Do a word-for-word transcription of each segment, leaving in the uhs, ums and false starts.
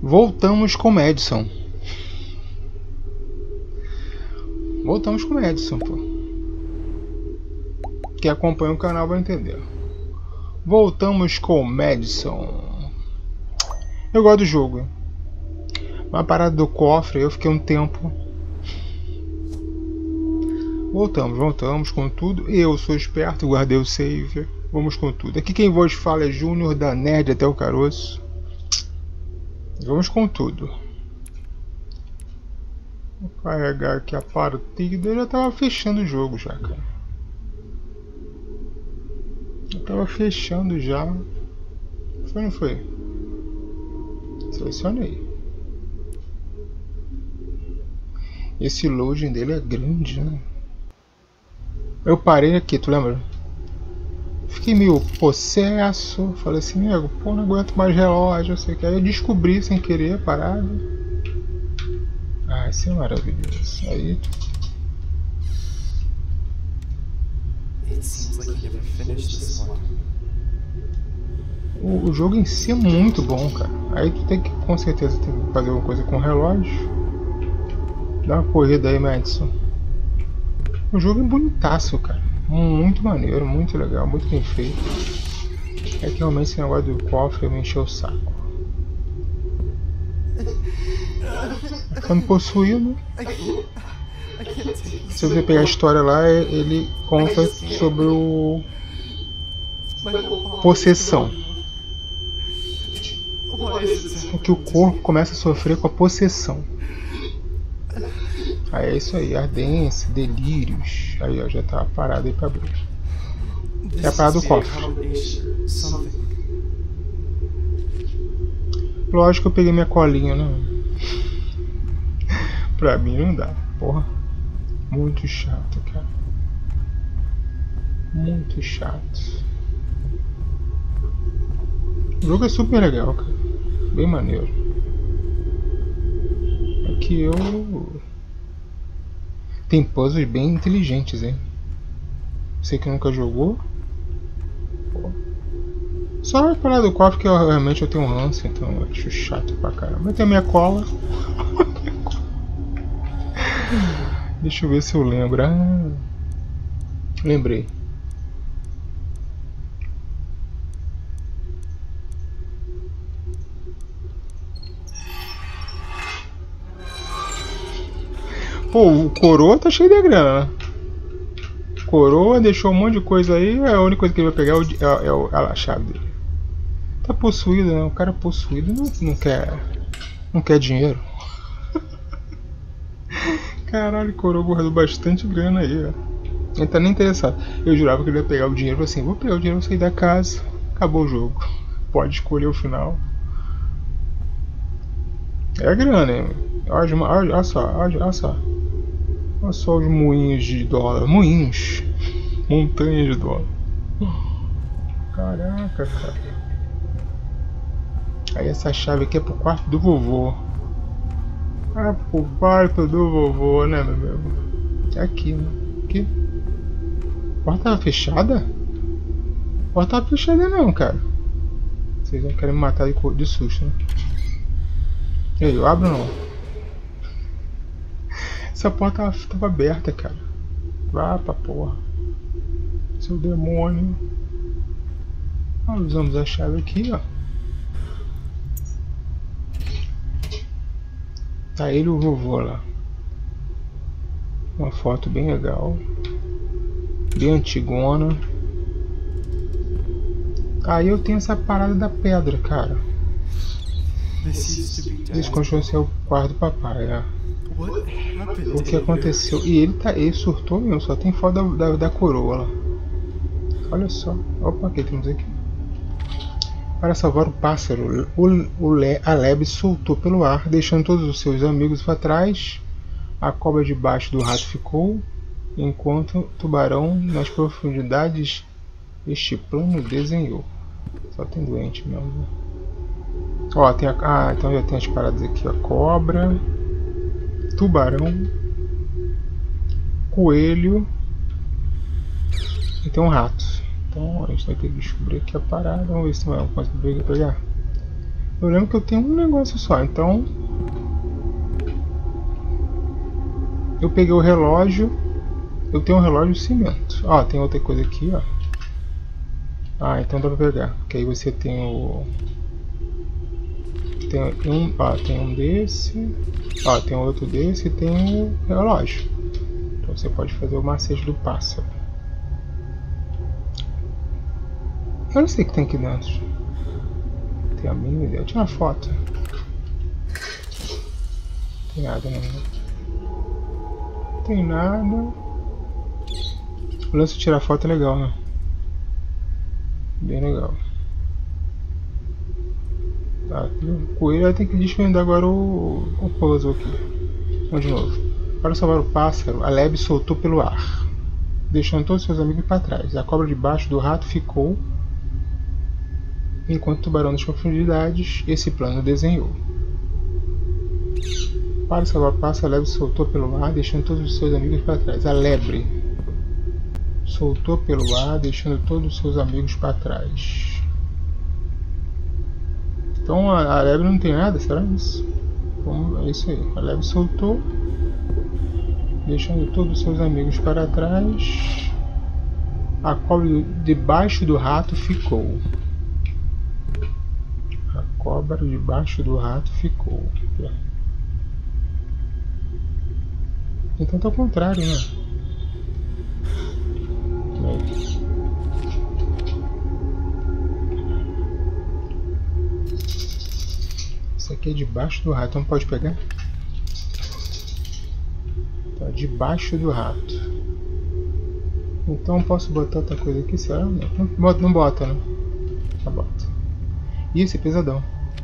Voltamos com o Madison. Voltamos com o Madison, pô. Quem acompanha o canal vai entender. Voltamos com o Madison. Eu gosto do jogo. Uma parada do cofre, eu fiquei um tempo. Voltamos, voltamos com tudo. Eu sou esperto, guardei o save. Vamos com tudo. Aqui quem vos fala é Júnior, da Nerd até o Caroço. Vamos com tudo. Vou carregar aqui a partida. Eu já tava fechando o jogo já, cara. Eu tava fechando já. Foi ou não foi? Selecionei. Esse loading dele é grande, né? Eu parei aqui, tu lembra? Fiquei meio possesso. Falei assim, nego, pô, não aguento mais relógio, não sei o que. Aí eu descobri sem querer a parada. Ah, isso é maravilhoso. Aí. O, o jogo em si é muito bom, cara. Aí tu tem que, com certeza, tem que fazer alguma coisa com o relógio. Dá uma corrida aí, Madison. O jogo é bonitaço, cara. Muito maneiro, muito legal, muito bem feito. É que realmente esse negócio do cofre me encheu o saco. Tá ficando possuído. Se você pegar a história lá, ele conta sobre o possessão. O que o corpo começa a sofrer com a possessão. Aí é isso aí, ardência, delírios. Aí ó, já tá parado aí pra abrir. É a parada do cofre. Lógico que eu peguei minha colinha, né? Pra mim não dá, porra. Muito chato, cara. Muito chato. O jogo é super legal, cara. Bem maneiro. Aqui eu... Tem puzzles bem inteligentes, hein? Você que nunca jogou. Pô. Só a parada do cofre que eu, realmente eu tenho um ranço, então eu acho chato pra caramba. Mas tem a minha cola. Deixa eu ver se eu lembro. Ah, lembrei. Pô, o coroa tá cheio de grana. Coroa deixou um monte de coisa aí. A única coisa que ele vai pegar é, o, é, é, o, é a chave dele. Tá possuído, né? O cara possuído não, não quer. Não quer dinheiro. Caralho, o coroa guardou bastante grana aí, ó. Ele tá nem interessado. Eu jurava que ele ia pegar o dinheiro assim. Vou pegar o dinheiro, vou sair da casa. Acabou o jogo. Pode escolher o final. É grana, hein? Olha, olha, olha só, olha, olha só. Olha só os moinhos de dólar. Moinhos. Montanhas de dólar. Caraca, cara. Aí essa chave aqui é pro quarto do vovô. Ah, pro quarto do vovô, né, meu amigo? É aqui, né? Aqui. A porta tava fechada? A porta tava fechada não, cara. Vocês não querem me matar de, de susto, né? E aí, eu abro ou não? Essa porta tava, tava aberta, cara. Vá pra porra. Seu demônio. Ah, usamos a chave aqui, ó. Tá ele e o vovô lá. Uma foto bem legal. Bem antigona. Aí eu tenho essa parada da pedra, cara. Isso continua a ser o quarto do papai, é. O que aconteceu? E ele tá. Ele surtou mesmo, só tem foto da, da, da coroa lá. Olha só. Opa, o que temos aqui? Para salvar o pássaro, o, o Le, a lebre soltou pelo ar, deixando todos os seus amigos para trás. A cobra debaixo do rato ficou, enquanto o tubarão nas profundidades este plano desenhou. Só tem doente mesmo. Ó, tem a, ah, então já tem as paradas aqui, a cobra, tubarão, coelho e tem um rato. Então a gente vai ter que descobrir aqui a parada. Vamos ver se não é uma coisa que eu pegar. Eu lembro que eu tenho um negócio só, então... Eu peguei o relógio. Eu tenho um relógio de cimento. Ó, tem outra coisa aqui, ó. Ah, então dá pra pegar. Porque aí você tem o... Tem um, ó, tem um desse. Ó, tem outro desse e tem o relógio. Então você pode fazer o macete do pássaro. Eu não sei o que tem aqui dentro. Tem a mínima ideia. Tira uma foto. Não tem nada, não. Não tem nada. O lance de tirar foto é legal, né? Bem legal. Tá, o coelho vai ter que desvendar agora o, o puzzle aqui. Vamos de novo. Para salvar o pássaro, a lebre soltou pelo ar, deixando todos seus amigos para trás. A cobra debaixo do rato ficou, enquanto o tubarão nas profundidades esse plano desenhou. Para salvar o pássaro, a lebre soltou pelo ar, deixando todos os seus amigos para trás. A lebre soltou pelo ar, deixando todos os seus amigos para trás. Então a, a lebre não tem nada, será isso? Então, é isso aí. A lebre soltou, deixando todos os seus amigos para trás. A cobra debaixo do rato ficou. A cobra debaixo do rato ficou. Então tá ao contrário, né? Isso aqui é debaixo do rato, não pode pegar? Tá debaixo do rato. Então posso botar outra coisa aqui, será? Não, não bota, não bota, né? Não bota. Ih, esse é pesadão.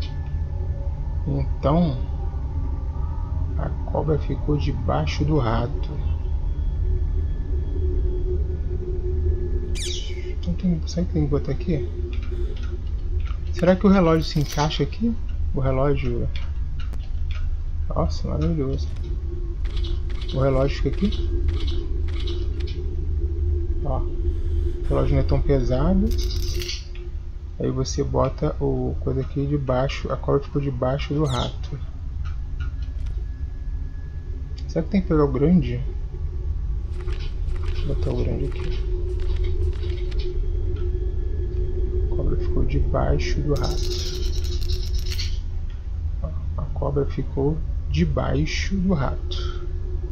Então a cobra ficou debaixo do rato. Então tem, será que tem que botar aqui? Será que o relógio se encaixa aqui? O relógio... Nossa, maravilhoso. O relógio fica aqui. Ó, o relógio não é tão pesado. Aí você bota o coisa aqui debaixo. A cobra ficou debaixo do rato. Será que tem que pegar o grande? Vou botar o grande aqui. A cobra ficou debaixo do rato. A cobra ficou debaixo do rato.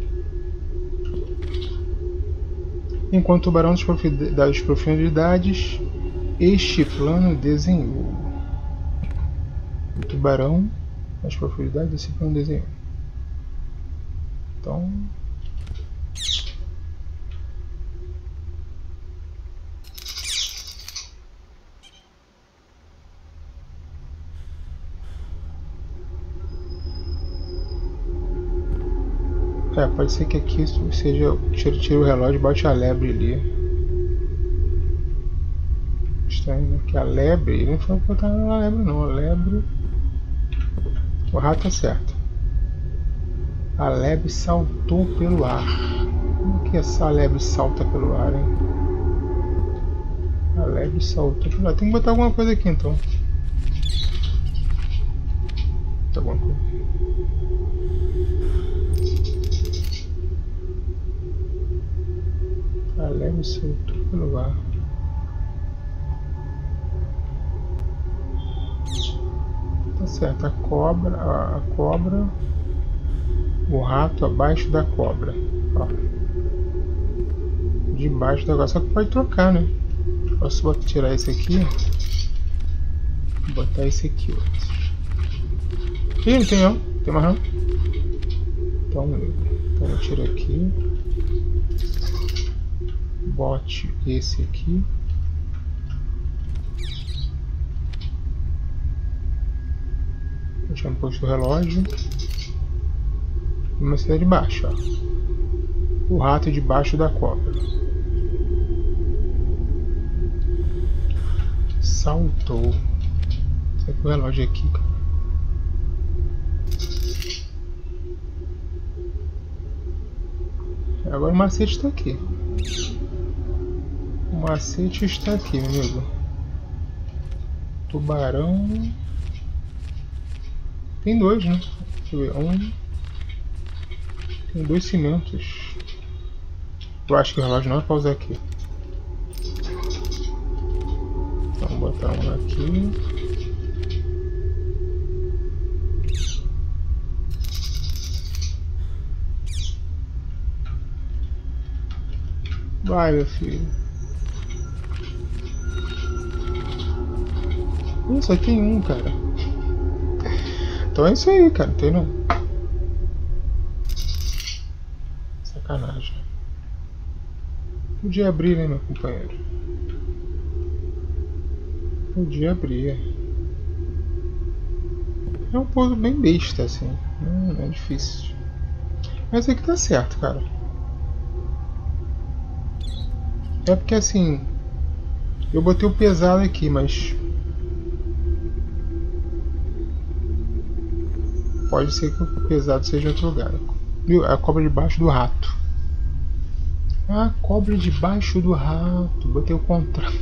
Enquanto o tubarão das profundidades, este plano desenhou. O tubarão das profundidades, esse plano desenhou. Então... É, pode ser que aqui seja... Tira, tira o relógio e bote a lebre ali. Estranho, né? Que a lebre... Ele não foi botar na lebre não, a lebre... O rato tá certo. A lebre saltou pelo ar. Como que essa lebre salta pelo ar, hein? A lebre saltou pelo ar. Tem que botar alguma coisa aqui então. Alguma coisa. A lebre soltou pelo ar. Tá certo, a cobra, a, a cobra, o rato abaixo da cobra. Ó. Debaixo da cobra. Só que pode trocar, né? Posso botar, tirar esse aqui. Botar esse aqui, outro. Ih, não tem não. Tem mais não. Então, então eu tiro aqui. Bote esse aqui. Deixa eu pôr o relógio. Uma cidade de baixo, ó. O rato debaixo da cobra. Saltou. Será que o relógio é aqui, cara? Agora o macete está aqui. O macete está aqui, meu amigo. Tubarão Tem dois, né? Deixa eu ver. Um. Tem dois cimentos. Eu acho que o relógio não é pra usar aqui. Então, vamos botar um aqui. Vai, meu filho. Ih, só tem um, cara. Então é isso aí, cara. Não tem não. Sacanagem. Podia abrir, né, meu companheiro? Podia abrir. É um pouso bem besta, assim. Não, não é difícil. Mas aqui tá certo, cara. É porque assim... Eu botei o pesado aqui, mas... Pode ser que o pesado seja em outro lugar. Viu? É a cobra debaixo do rato. Ah, cobra debaixo do rato. Botei o contrário.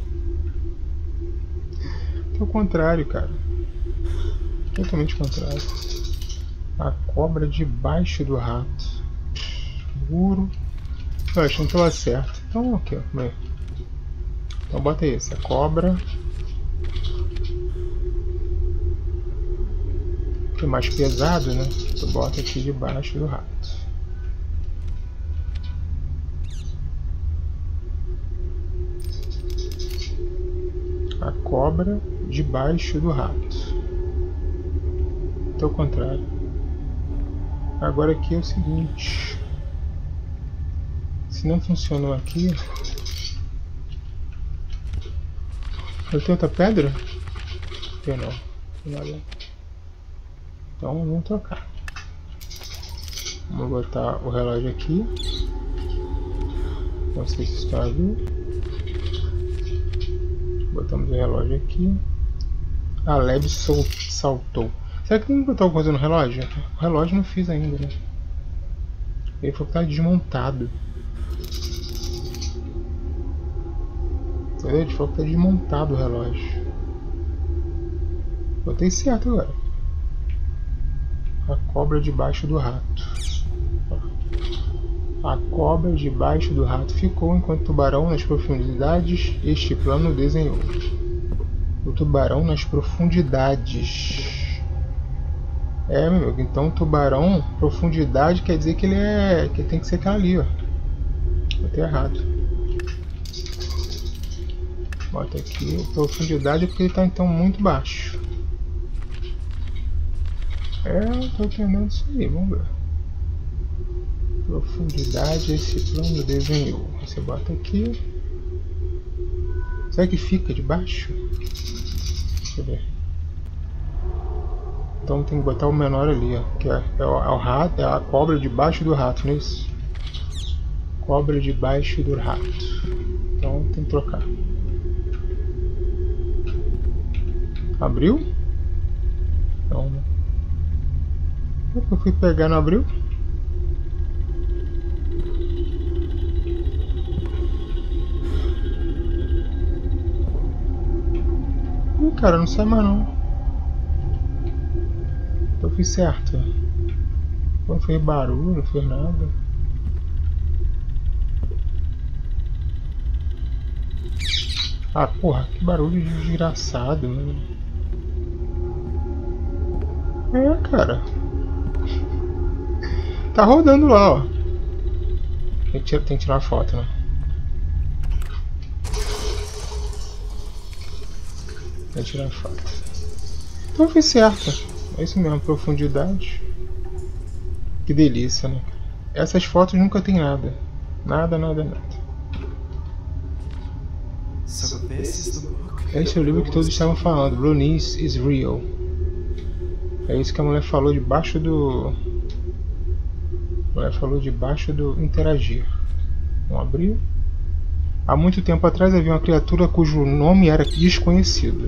Botei o contrário, cara. Totalmente contrário. A cobra debaixo do rato. Burro. Eu acho que não tô certo. Então, ok. Então bota esse. A cobra. Que é mais pesado, né? Tu bota aqui debaixo do rato. A cobra debaixo do rato. Até o contrário. Agora aqui é o seguinte. Se não funcionou aqui... Eu tenho outra pedra? Tem não. Tem nada. Então vamos trocar. Vamos botar o relógio aqui. Não sei se está ali. Botamos o relógio aqui. A Leb saltou. Será que tem que botar alguma coisa no relógio? O relógio não fiz ainda, né? Ele foi que tá desmontado. Entendeu? Ele falou que tá desmontado o relógio. Botei certo agora. A cobra debaixo do rato. A cobra debaixo do rato ficou enquanto o tubarão nas profundidades este plano desenhou. O tubarão nas profundidades. É, meu amigo, então tubarão, profundidade quer dizer que ele é. que ele tem que ser aquela ali, ó. Botei errado. Bota aqui, profundidade é porque ele está então muito baixo. É, eu tô entendendo isso aí, vamos ver. Profundidade, esse plano desenhou. Você bota aqui. Será que fica de baixo? Deixa eu ver. Então tem que botar o menor ali, ó. Que é, é, o, é o rato, é a cobra debaixo do rato, não é isso? Cobra debaixo do rato. Então tem que trocar. Abriu? Não, né? Eu fui pegar, não abriu? Ih, cara, não sai mais não. Eu fiz certo. Não fez barulho, não fez nada. Ah, porra, que barulho desgraçado, mano. É, cara. Tá rodando lá, ó. Tem que tirar, tem que tirar uma foto, né? Tem que tirar a foto. Então eu fiz certo. É isso mesmo, profundidade. Que delícia, né? Essas fotos nunca tem nada. Nada, nada, nada. Esse é o livro que todos estavam falando. Bernice is real. É isso que a mulher falou debaixo do... A mulher falou debaixo do interagir. Vamos abrir. Há muito tempo atrás havia uma criatura cujo nome era desconhecido.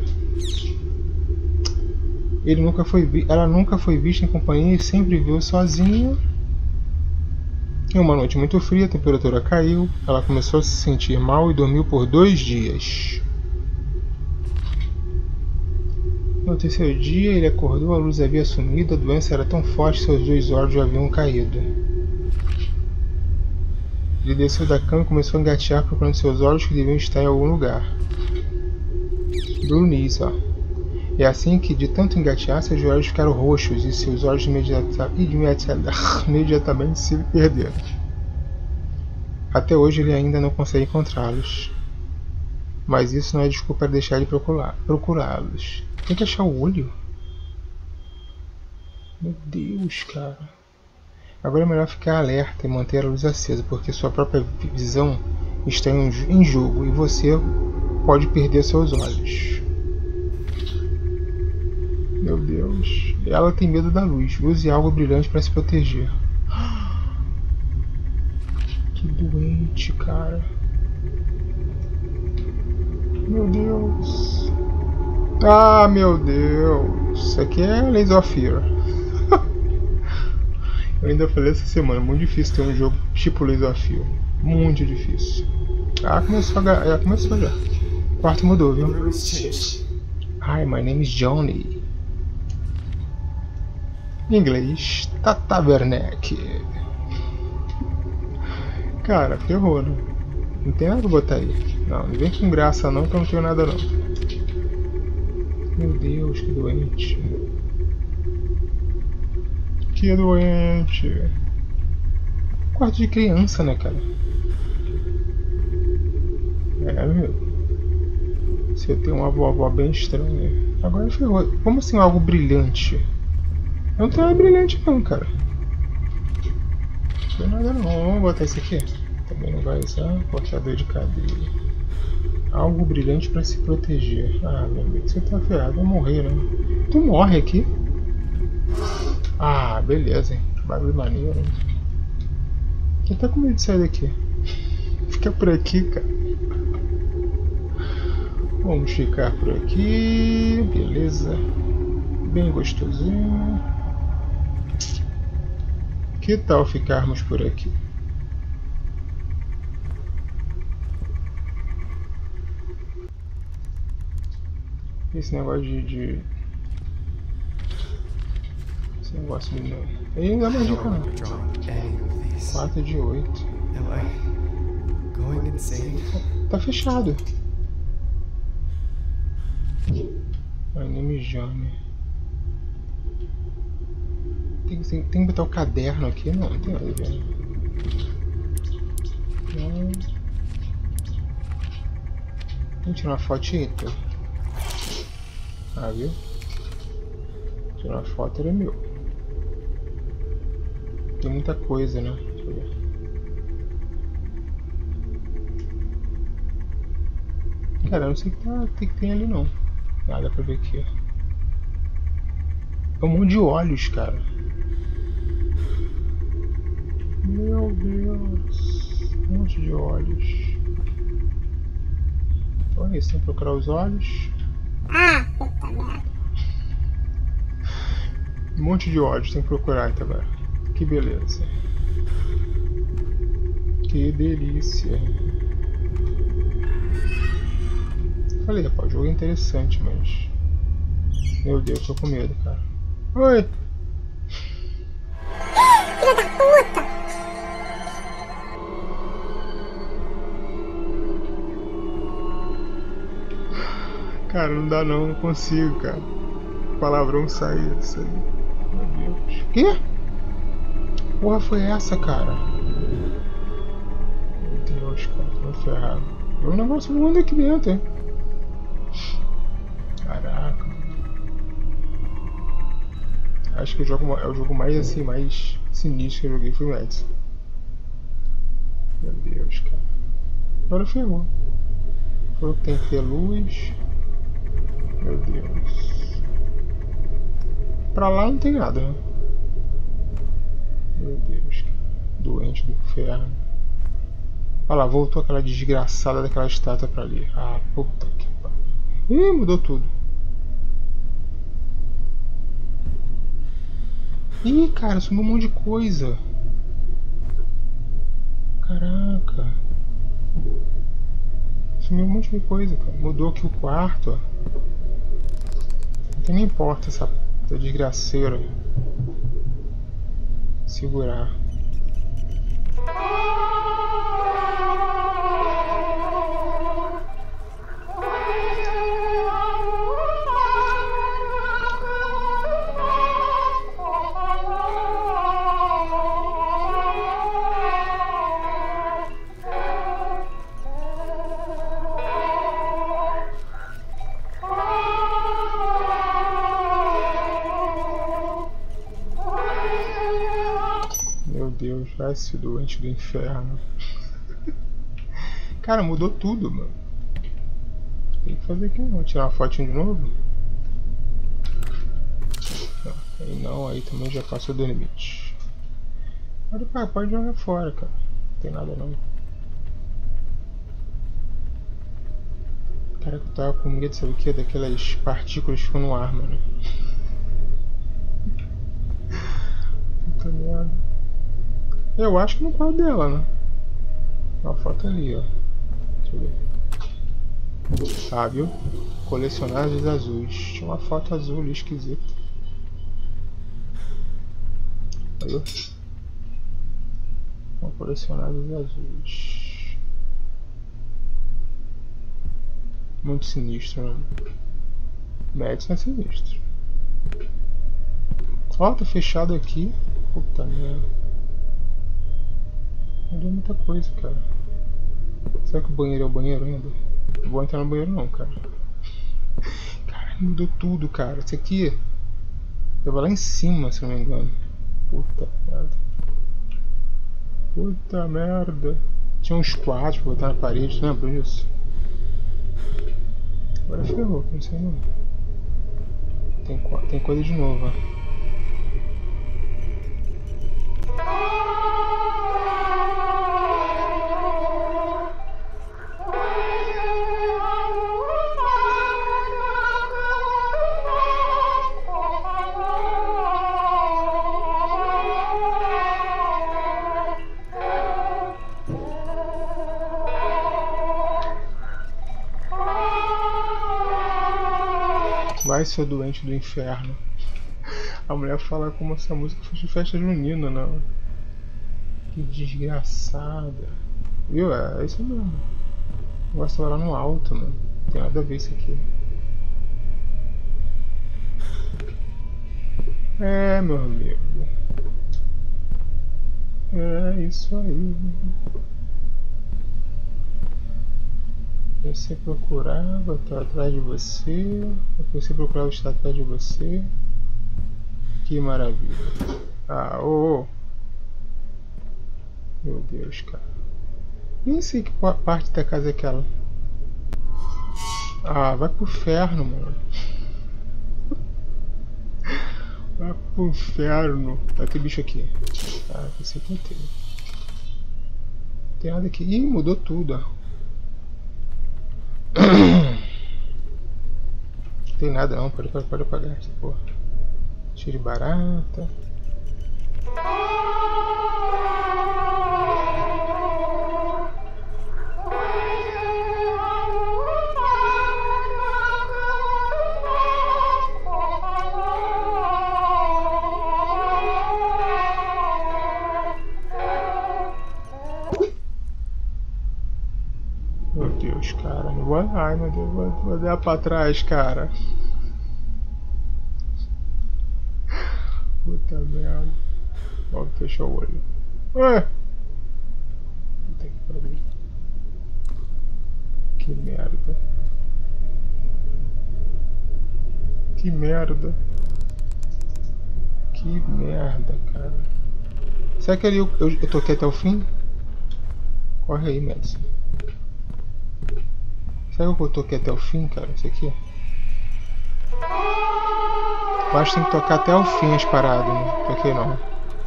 Ele nunca foi vi... Ela nunca foi vista em companhia e sempre viveu sozinha. Em uma noite muito fria, a temperatura caiu. Ela começou a se sentir mal e dormiu por dois dias. No terceiro dia, ele acordou, a luz havia sumido, a doença era tão forte que seus dois olhos já haviam caído. Ele desceu da cama e começou a engatear procurando seus olhos que deviam estar em algum lugar. Brunis, ó. É assim que, de tanto engatear, seus olhos ficaram roxos e seus olhos imediata, imediata, imediatamente se perderam. Até hoje ele ainda não consegue encontrá-los. Mas isso não é desculpa para deixar de procurá-los. Tem que achar o olho? Meu Deus, cara. Agora é melhor ficar alerta e manter a luz acesa, porque sua própria visão está em jogo e você pode perder seus olhos. Meu Deus. Ela tem medo da luz. Use algo brilhante para se proteger. Que doente, cara. Meu Deus. Ah, meu Deus. Isso aqui é Laser of Fear. Eu ainda falei essa semana. Muito difícil ter um jogo tipo Laser of Fear. Muito difícil. Ah, começou a... Já começou já. O quarto mudou, viu? Hi, my name is Johnny. Em inglês, Tata Werneck. Cara, ferrou, né? Não tem nada pra botar aí. Não, não vem com graça não, que eu não tenho nada não. Meu Deus, que doente. Que doente. Quarto de criança, né, cara? É, meu. Se eu tenho uma vovó bem estranha. Agora ferrou. Como assim algo brilhante? Eu não tenho nada brilhante não, cara. Não tem nada não. Vamos botar isso aqui. Também não vai usar. Cortador de cabelo. Algo brilhante pra se proteger. Ah, meu amigo, você tá ferrado. Vai morrer, né? Tu morre aqui. Ah, beleza, hein. Bagulho maneiro. Eu tô com medo de sair daqui. Fica por aqui, cara. Vamos ficar por aqui. Beleza. Bem gostosinho. Que tal ficarmos por aqui? Esse negócio de... de... Esse negócio de... Ele não dá mais dica não. quatro de oito. Tá fechado. My name is Johnny. Tem, tem, tem que botar o caderno aqui? Não, não tem nada a ver. Não. Vamos tirar uma fotita. Ah, viu? Tirar uma foto era meu. Tem muita coisa, né? Deixa eu ver. Cara, eu não sei o que, tá, que tem ali não. Nada pra ver aqui. É um monte de olhos, cara. Meu Deus. Um monte de olhos. Então é isso, tem que procurar os olhos. Ah, puta merda. Um monte de olhos, tem que procurar então agora. Que beleza. Que delícia. Falei, rapaz, o jogo é interessante, mas... Meu Deus, tô com medo, cara. Oi! Filha da puta! Cara, não dá não, não consigo, cara. Palavrão sair disso aí. Meu Deus. Que? Porra foi essa, cara? Meu Deus, cara, tô ferrado. Tem um negócio voando aqui dentro, hein? Caraca. Acho que o jogo é o jogo mais assim, mais sinistro que eu joguei foi o Edson. Meu Deus, cara. Agora ferrou. Falou que tem que ter luz. Meu Deus. Pra lá não tem nada, né? Meu Deus, cara. Doente do inferno. Olha lá, voltou aquela desgraçada daquela estátua pra ali. Ah, puta que pariu. Ih, mudou tudo. Ih, cara, sumiu um monte de coisa. Caraca. Sumiu um monte de coisa, cara. Mudou aqui o quarto, ó. Que nem importa essa desgraceira. Segurar. Vai ser doente do inferno. Cara, mudou tudo, mano. Tem que fazer aqui não. Tirar uma fotinha de novo? Não, aí não, aí também já passou do limite. Pode, pode jogar fora, cara. Não tem nada não. Cara, que eu tava com medo, sabe o que? Daquelas partículas que ficam no ar, mano. Puta merda. Eu acho que no quadro dela, né? Uma foto ali, ó. Deixa eu ver. Tá, viu? Colecionáveis azuis. Tinha uma foto azul ali esquisita. Aí, ó. Uma colecionáveis azuis. Muito sinistro, né? Madison é sinistro. Ó, tá fechado aqui. Puta merda. Mudou muita coisa, cara. Será que o banheiro é o banheiro ainda? Não vou entrar no banheiro não, cara. Caralho, mudou tudo, cara. Isso aqui tava lá em cima, se não me engano. Puta merda. Puta merda. Tinha uns quadros pra botar na parede, lembra disso? Agora ferrou, não sei não. Tem, tem coisa de novo, ó. Vai, seu doente do inferno. A mulher fala como se a música fosse festa junina, não. Que desgraçada. Viu? É isso mesmo. O negócio tá lá no alto, mano. Não tem nada a ver isso aqui. É, meu amigo. É isso aí. Você procurava, estar atrás de você. Você procurava estar atrás de você. Que maravilha. Ah, ô, oh. Meu Deus, cara. Nem sei que parte da casa é aquela. Ah, vai pro inferno, mano. Vai pro inferno. Vai ter bicho aqui. Ah, pensei que não tem. Não tem nada aqui. Ih, mudou tudo, ó. Não tem nada não, pode, pode, pode apagar essa porra. Cheio de barata. Meu Deus, cara, não vou. Ai, meu Deus, vou, vou dar pra trás, cara. Puta merda. Logo fechou o olho. Ué! Puta que pariu. Que merda. Que merda. Que merda, cara. Será que ali eu, eu, eu toquei até o fim? Corre aí, Madison. Será que eu toquei até o fim, cara? Isso aqui? Eu acho que tem que tocar até o fim as paradas, né? Toquei não.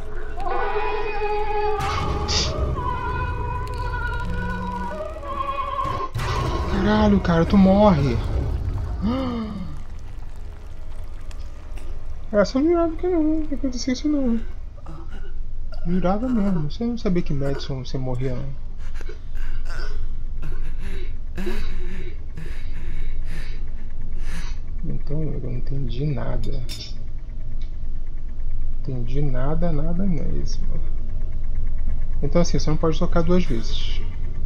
Caralho, cara, tu morre. Essa eu não jurava que não, não acontecia isso não. Jurava mesmo, você não sabia que Madison você morria não. Então eu não entendi nada. Entendi nada, nada mesmo. Então assim, você não pode tocar duas vezes.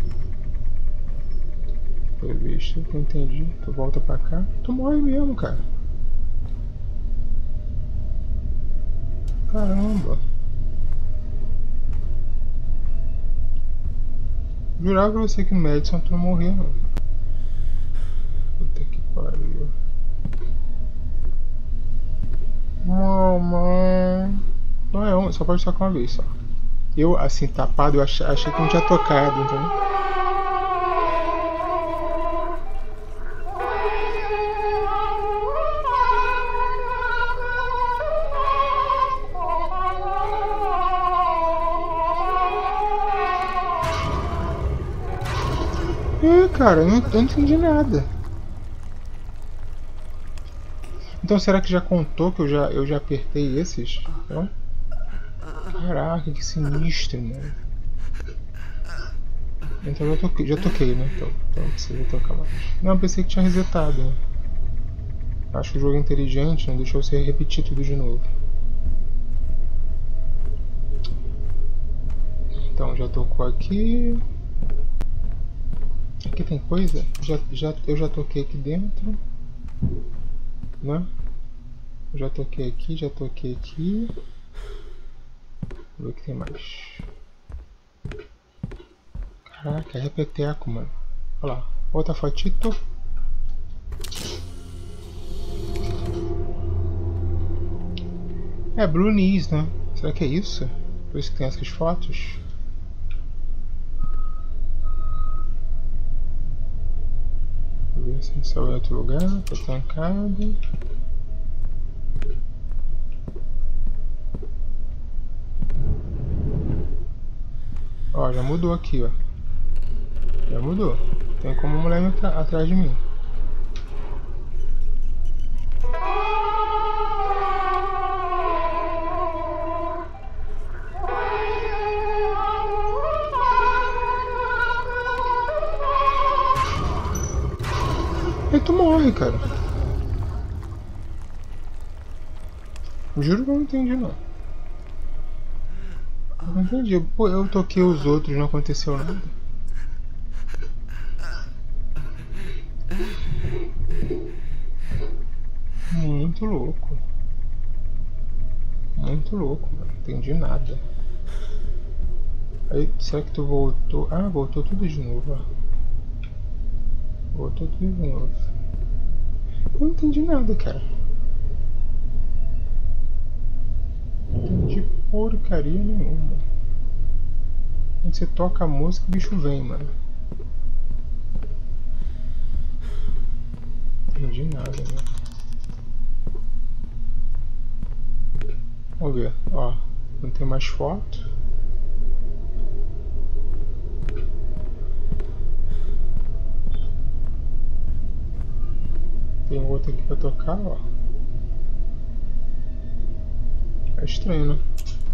Pelo visto, eu entendi. Tu volta pra cá. Tu morre mesmo, cara. Caramba. Jurava pra você que no Madison tu não morria, não. Puta que pariu. Mamãe. Não é um, só pode tocar uma vez só. Eu, assim, tapado, eu achei, achei que não tinha tocado, então. Ih, cara, eu não, eu não entendi nada. Então será que já contou que eu já, eu já apertei esses? Então? Caraca, que sinistro, mano. Então eu já toquei, já toquei, né? Então, então não precisa tocar mais. Não, eu pensei que tinha resetado. Né? Acho que o jogo é inteligente, não deixou você repetir tudo de novo. Então já tocou aqui. Aqui tem coisa? Já, já, eu já toquei aqui dentro. Né? Já toquei aqui, já toquei aqui. Vamos ver o que tem mais. Caraca, é repeteco, mano. Olha lá, outra fotito. É Blue Knees, né? Será que é isso? Por isso que tem essas fotos? Vou ver se saiu em outro lugar, tá trancado. Ó, já mudou aqui, ó. Já mudou. Tem como uma mulher atrás de mim. Aí tu morre, cara. Juro que eu não entendi, não. Eu não entendi. Pô, eu toquei os outros, não aconteceu nada. Muito louco. Muito louco, mano. Não entendi nada. Aí, será que tu voltou? Ah, voltou tudo de novo, ó. Voltou tudo de novo. Eu não entendi nada, cara. Não entendi porcaria nenhuma. Quando você toca a música, o bicho vem, mano. Não entendi nada, né? Vamos ver, ó. Não tem mais foto. Tem outro aqui pra tocar, ó. É estranho, né?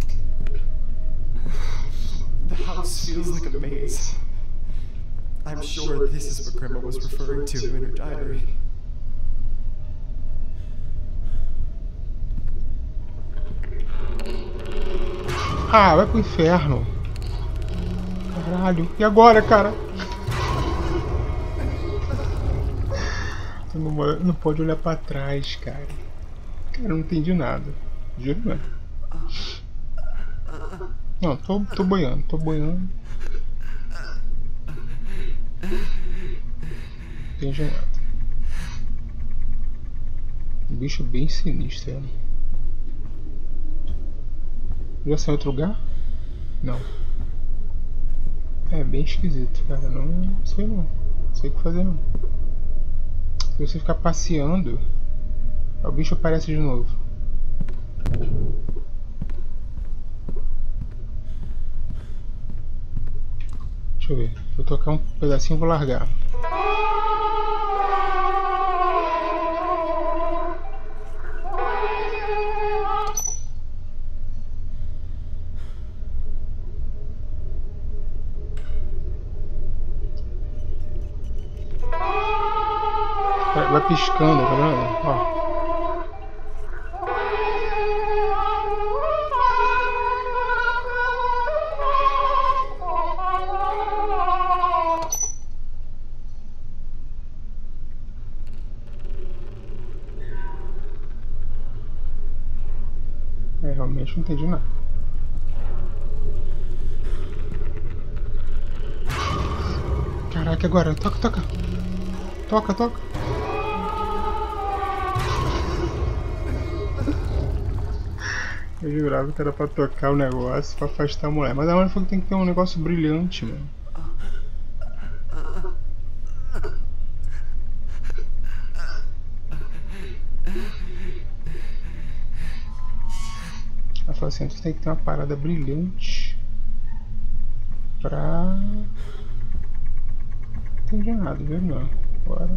The house feels like a maze. I'm sure this is what Grandma was referring to in her diary. Ah, vai pro inferno. Caralho. E agora, cara? Tu não, não pode olhar pra trás, cara. Cara, eu não entendi nada. Juro, mano. Não, tô, tô boiando, tô boiando. Não entendi nada. Um bicho bem sinistro, né? Já saiu em outro lugar? Não. É bem esquisito, cara. Não, não sei não. Não sei o que fazer não. Se você ficar passeando, o bicho aparece de novo. Deixa eu ver. Vou tocar um pedacinho e vou largar. Vai piscando, tá vendo? Ó. É, realmente não entendi nada. Caraca, agora, toca, toca. Toca, toca. Eu jurava que era pra tocar o negócio, pra afastar a mulher. Mas a mulher falou que tem que ter um negócio brilhante, mano. Ela falou assim, tu tem que ter uma parada brilhante pra... Não entendi nada, viu, não? Agora...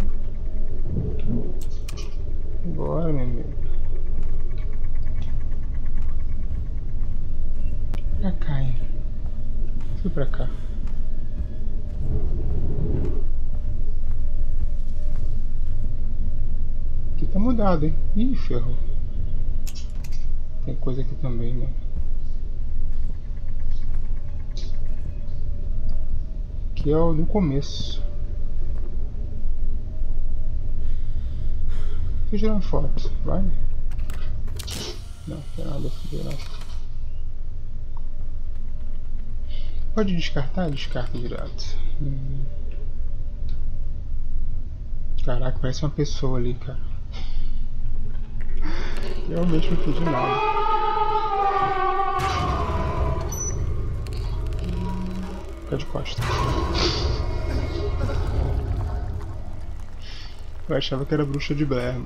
Agora, meu amigo. Pra cá, hein? Fui pra cá. Aqui tá mudado, hein? Ih, ferrou. Tem coisa aqui também, né? Aqui é o no começo. Tô tirando foto, vai? Não, não tem nada a fazer, não. Pode descartar? Descarta direto. Hum. Caraca, parece uma pessoa ali, cara. Realmente não entendi nada. Fica de costas. Eu achava que era a bruxa de Blair.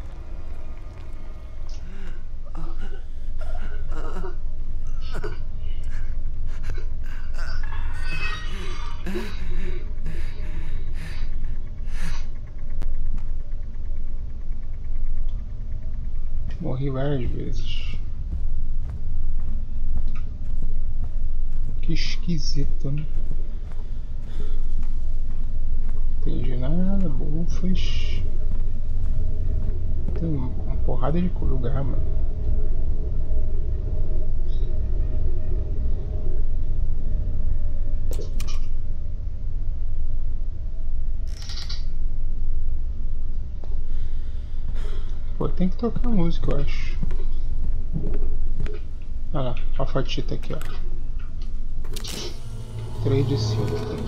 Morri várias vezes. Que esquisito, né? Não entendi nada, bufas. Tem uma porrada de lugar, mano. Pô, tem que tocar música, eu acho. Olha lá, a fotita aqui, ó. três de cinco.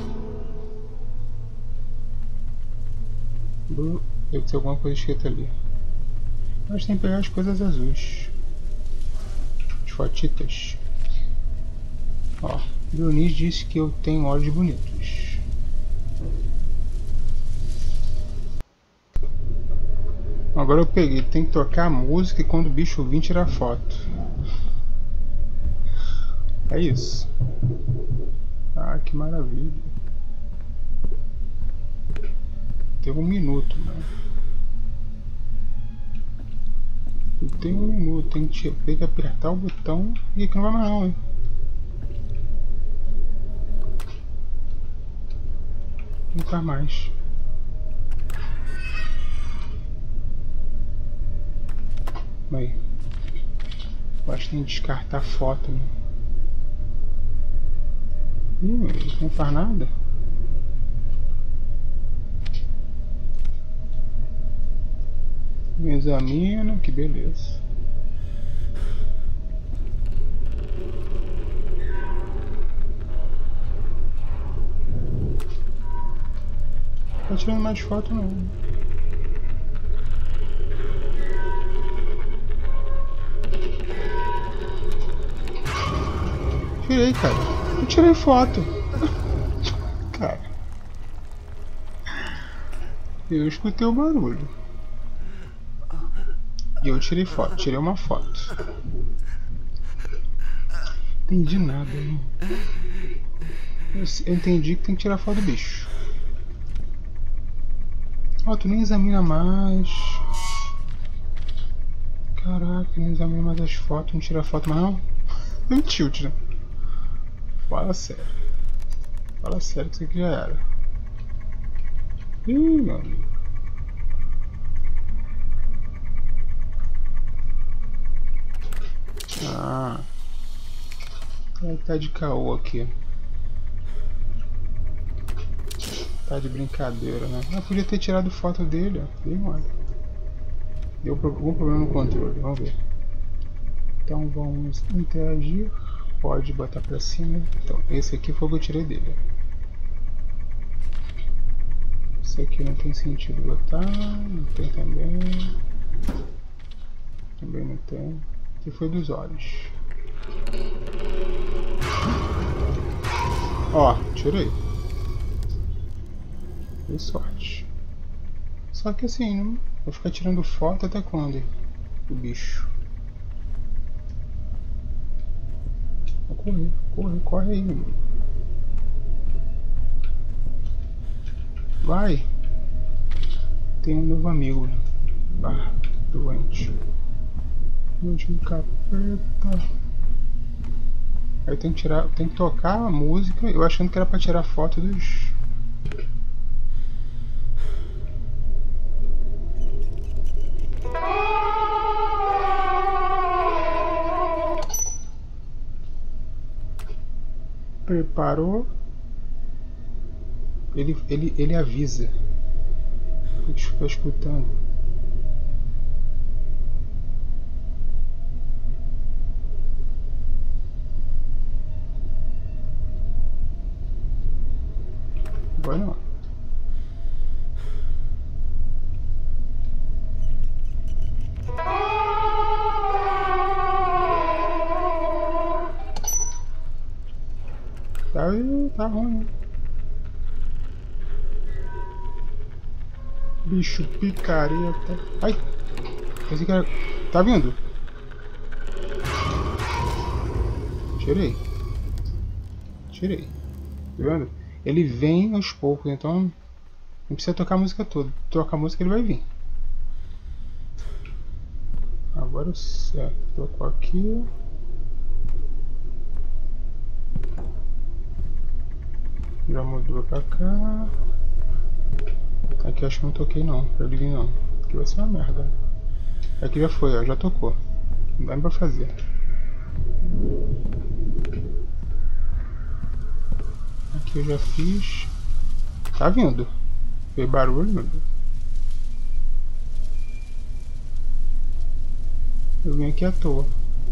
Deve ter alguma coisa escrita ali. Mas tem que pegar as coisas azuis. As fotitas. Ó, Dionísio disse que eu tenho olhos bonitos. Agora eu peguei, tem que tocar a música e quando o bicho vir tirar foto. É isso. Ah, que maravilha. Tem um minuto, mano. Tem um minuto, tem que, tem que apertar o botão e aqui não vai mais não, hein. Não tá mais. Aí. Eu acho que tem que descartar a foto, né? Ih, isso não faz nada. Me examina, que beleza. Não tá tirando mais foto não. Tirei, cara. Eu tirei foto. Cara. Eu escutei o barulho. E eu tirei foto. Tirei uma foto. Entendi nada, não. Eu, eu entendi que tem que tirar foto do bicho. Ó, oh, tu nem examina mais. Caraca, nem examina mais as fotos. Não tira foto mais não? Deu um tilt, né? Fala sério. Fala sério que isso aqui já era. Ih, meu amigo. Ah. Ele tá de caô aqui. Tá de brincadeira, né? Eu podia ter tirado foto dele, ó. Dei mole. Deu algum problema no controle, vamos ver. Então vamos interagir. Pode botar pra cima. Então, esse aqui foi o que eu tirei dele. Esse aqui não tem sentido botar. Não tem também. Também não tem. Esse foi dos olhos. Ó, tirei. Dei sorte. Só que assim, não vou ficar tirando foto até quando? O bicho. Vou correr, corre, corre aí, meu. Vai! Tem um novo amigo. Ah, doente. Último capeta. Aí tem que tirar, tem que tocar a música. Eu achando que era pra tirar foto dos. Preparou. Ele, ele, ele avisa. Tem que ficar escutando. Vai não. Tá, tá ruim. Bicho picareta. Ai! Esse cara. Tá vindo? Tirei. Tirei. Tá vendo? Ele vem aos poucos, então não precisa tocar a música toda. Toca a música, ele vai vir. Agora certo. Tocou aqui. Já mudou pra cá. Aqui eu acho que não toquei não, pra ele vir não. Aqui vai ser uma merda. Aqui já foi, ó, já tocou. Não dá nem pra fazer. Aqui eu já fiz. Tá vindo. Fez barulho, meu Deus. Eu vim aqui à toa.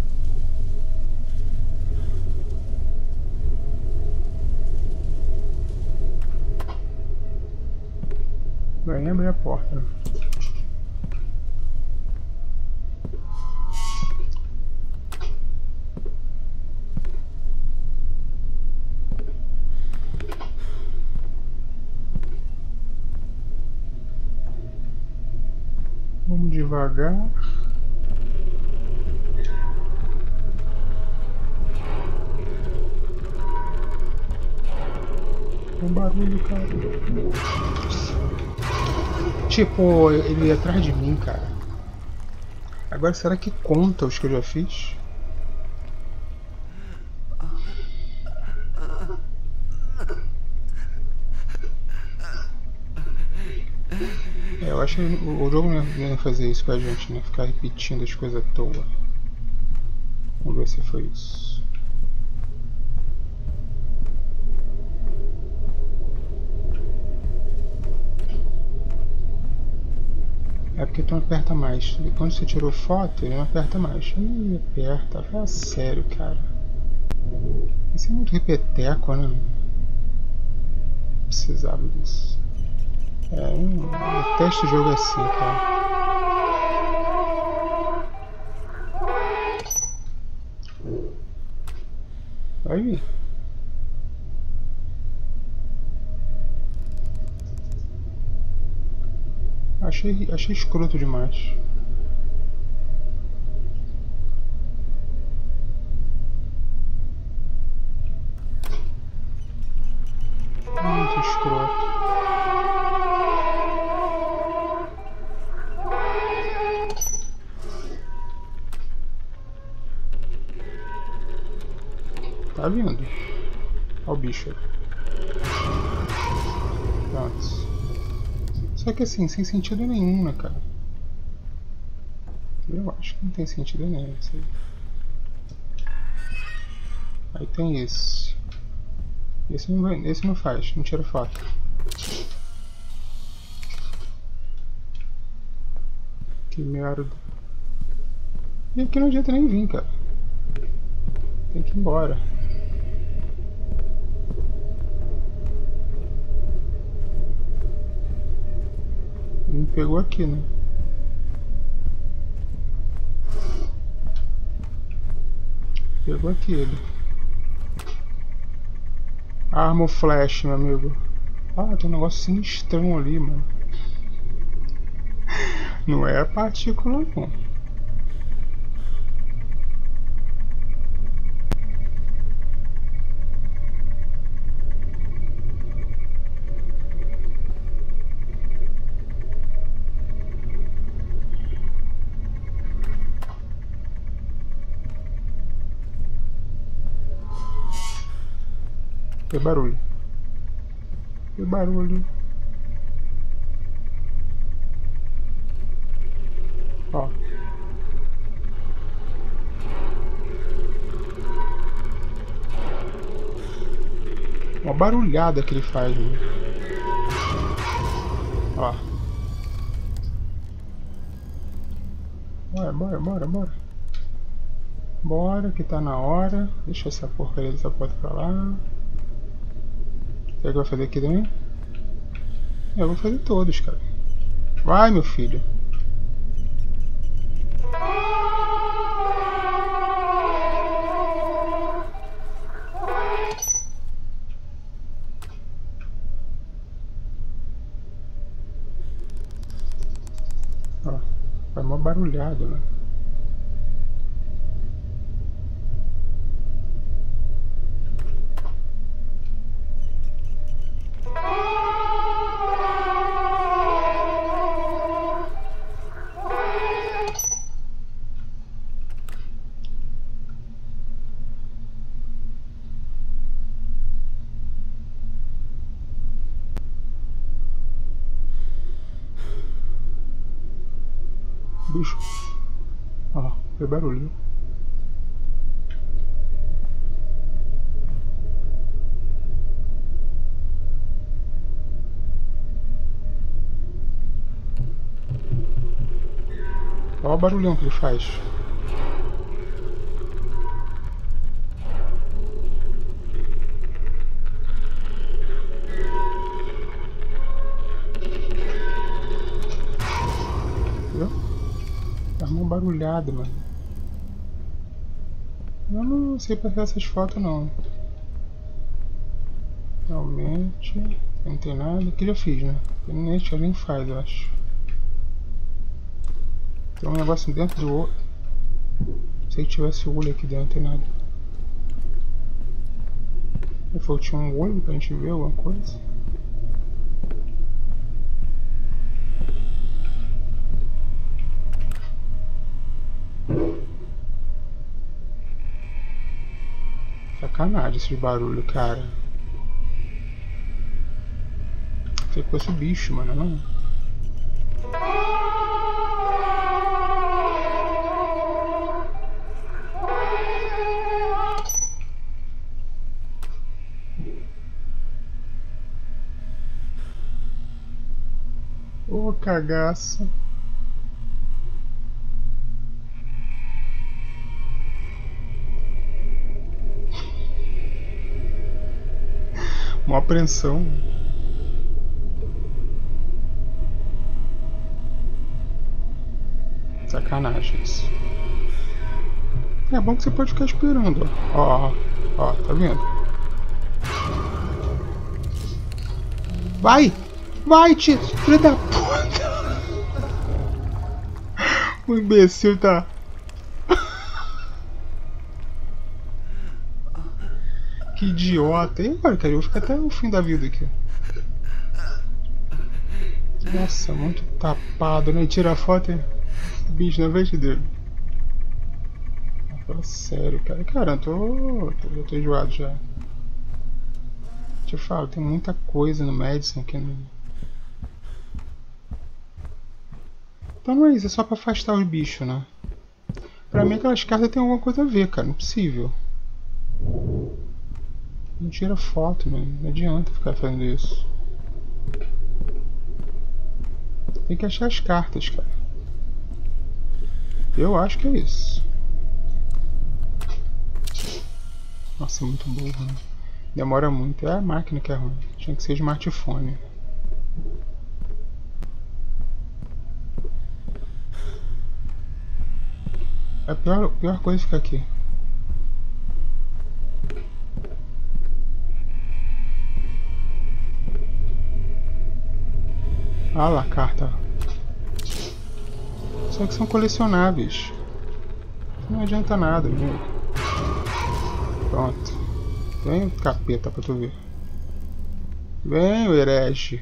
Vai nem abrir a porta. Vamos devagar. Tem um barulho, cara. Tipo, ele ia atrás de mim, cara. Agora, será que conta os que eu já fiz? É, eu acho que o jogo não ia fazer isso com a gente, né? Ficar repetindo as coisas à toa. Vamos ver se foi isso. É porque tu não aperta mais. Quando você tirou foto, ele não aperta mais. Ih, aperta. Fala sério, cara. Isso é muito repeteco, né? Não precisava disso. É, um, eu testo o jogo assim, cara. Vai vir. Achei, achei escroto demais. Muito escroto. Tá vindo. Olha o bicho aí. Pronto. Só que assim, sem sentido nenhum, né, cara? Eu acho que não tem sentido nenhum isso aí. Aí tem esse. Esse não, vai, esse não faz, não tira foto. Que merda. E aqui não adianta nem vir, cara. Tem que ir embora. Me pegou aqui, né? Pegou aqui ele. Arma o flash, meu amigo. Ah, tem um negócio sinistrão ali, mano. Não é partícula, não. Que barulho. Que barulho. Ó. Uma barulhada que ele faz, né? Ó. Bora, bora, bora, bora. Bora, que tá na hora. Deixa essa porcaria dessa porta pra lá. Será que vai fazer aqui também? Eu vou fazer todos, cara. Vai, meu filho. Ó, vai mó barulhado, né? Bicho. Ó, foi barulho. Olha o barulhão que ele faz. Entendeu? Tá uma barulhada, mano. Eu não sei passar essas fotos, não. Realmente, não tem nada. Aqui já fiz, né? Nem, nem faz, eu acho. Tem um negócio dentro do olho. Se tivesse o olho aqui dentro, não tem nada. Eu falei, tinha um olho pra gente ver alguma coisa. Sacanagem esse barulho, cara. Sei que fosse bicho, mano, não? Ô, cagaço. Uma apreensão. Sacanagem isso. É bom que você pode ficar esperando, ó. Ó, ó, tá vendo? Vai! Vai, tio! Filho da puta! O imbecil tá... Que idiota! E agora, cara? Eu vou ficar até o fim da vida aqui. Nossa, muito tapado, né? Tira a foto e... Bicho na frente dele. Fala sério, cara. Cara, eu tô... Eu tô enjoado já. Te falo, tem muita coisa no Madison aqui no... Então não é isso, é só pra afastar os bichos, né? Pra mim aquelas cartas tem alguma coisa a ver, cara, não é possível. Não tira foto, mano. Não adianta ficar fazendo isso. Tem que achar as cartas, cara. Eu acho que é isso. Nossa, é muito burro, né? Demora muito. É a máquina que é ruim. Tinha que ser smartphone. A pior, a pior coisa fica aqui. Ah lá, carta. Só que são colecionáveis. Não adianta nada, viu? Pronto. Vem o capeta pra tu ver. Vem o herege.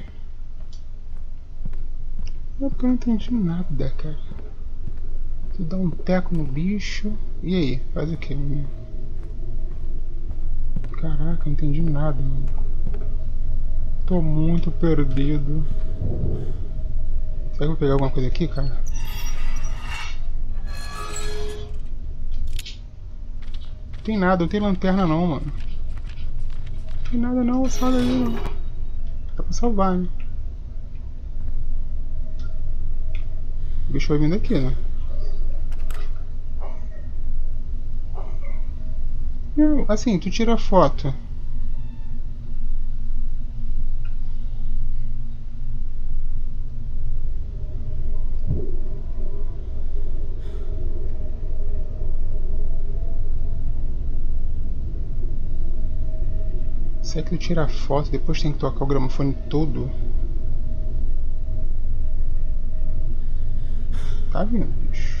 É porque eu não entendi nada, cara. Tu dá um teco no bicho. E aí? Faz o que, menino? Caraca, não entendi nada, mano. Tô muito perdido. Será que eu vou pegar alguma coisa aqui, cara? Não tem nada, não tem lanterna não, mano. Não tem nada não, sai daí não. Dá pra salvar, né? O bicho vai vindo aqui, né? Não, assim, tu tira a foto. Será que tu tira a foto e depois tem que tocar o gramofone todo? Tá vindo, bicho.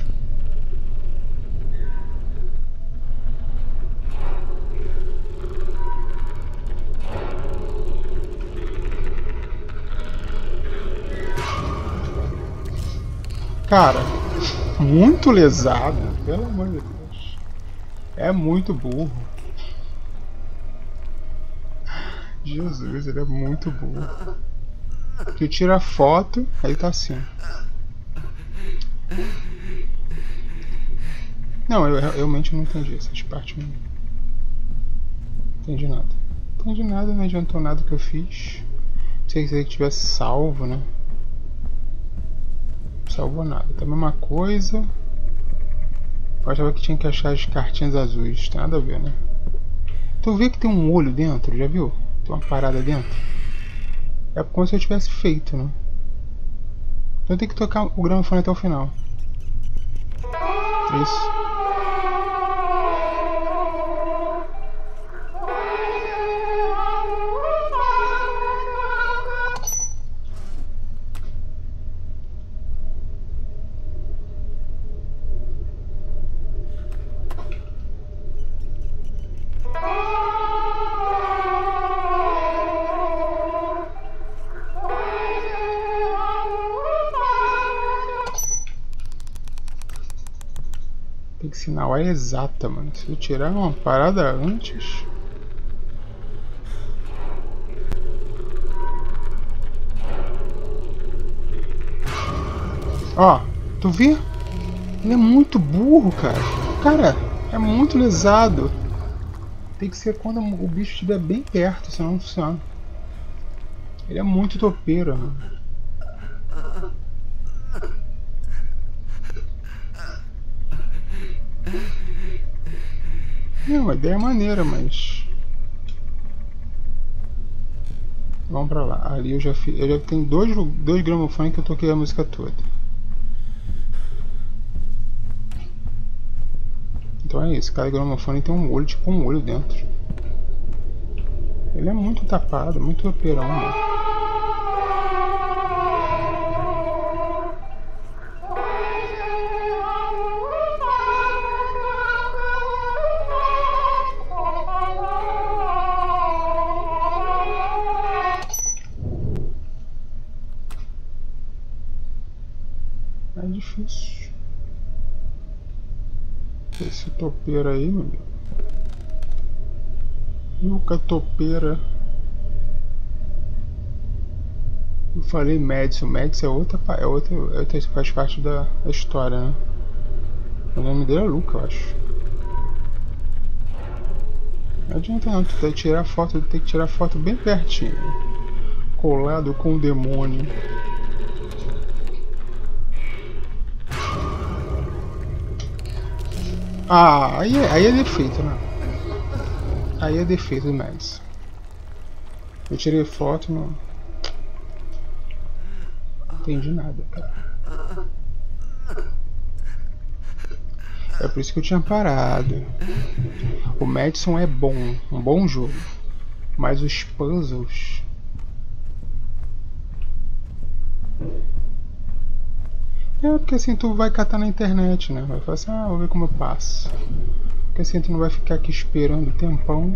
Cara, muito lesado, pelo amor de Deus. É muito burro. Jesus, ele é muito burro. Tu tira a foto, aí tá assim. Não, eu, eu realmente não entendi essas partes. Não entendi nada. Não entendi nada, não adiantou nada que eu fiz. Se que tivesse salvo, né? Não salvou nada. Tá a mesma coisa. Eu achava que tinha que achar as cartinhas azuis. Tem nada a ver, né? Tu vê que tem um olho dentro, já viu? Tem uma parada dentro. É como se eu tivesse feito, né? Então tem que tocar o gramofone até o final. Isso. Tem que ser na hora exata, mano. Se eu tirar uma parada antes... Ó, tu vê? Ele é muito burro, cara. Cara, é muito lesado. Tem que ser quando o bicho estiver bem perto, senão não funciona. Ele é muito topeiro, mano. Não, a ideia é maneira, mas... Vamos pra lá. Ali eu já fiz... Eu já tenho dois, dois gramofones que eu toquei a música toda. Então é isso. Cada gramofone tem um olho, tipo um olho dentro. Ele é muito tapado, muito topeirão, mano. É difícil. Esse topeiro aí, meu amigo. Nunca topeira. Eu falei Madison. Madison é outra, é outra, é outra que faz parte da, da história, né? O nome dele é Luca, eu acho. adianta não, tu tem que tirar foto, tem que tirar foto bem pertinho. Colado com o demônio. Ah, aí é, aí é defeito, né? Aí é defeito do Mads. Eu tirei foto e não entendi nada, cara. É por isso que eu tinha parado. O Madison é bom, um bom jogo. Mas os puzzles... É porque assim tu vai catar na internet, né? Vai falar assim, ah, vou ver como eu passo. Porque assim tu não vai ficar aqui esperando tempão.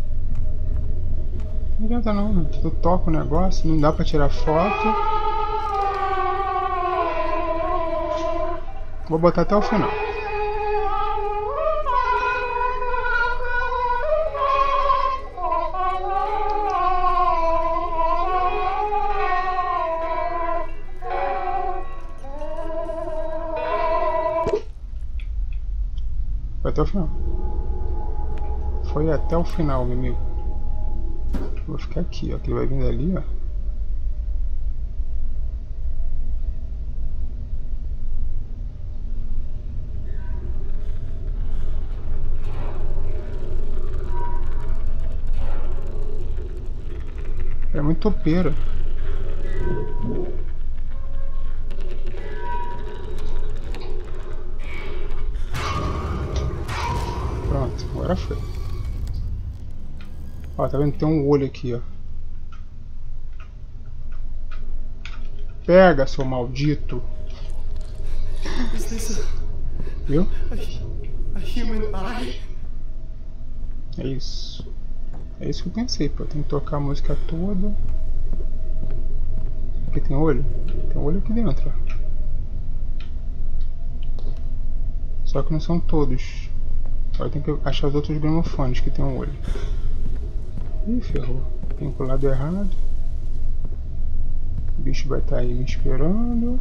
Não adianta não, tu toca o negócio, não dá pra tirar foto. Vou botar até o final. Foi até o final. Foi até o final, meu amigo. Vou ficar aqui, ó. Que ele vai vir dali, ó. É muito topeira. Pronto, agora foi. Ó, tá vendo? Tem um olho aqui, ó. Pega, seu maldito. Viu? A human eye? É isso. É isso que eu pensei, pô. Tem que tocar a música toda. Aqui tem olho? Tem olho aqui dentro, ó. Só que não são todos. Agora tem que achar os outros gramofones que tem um olho. Ih, ferrou. Tem pro lado errado. O bicho vai estar aí me esperando.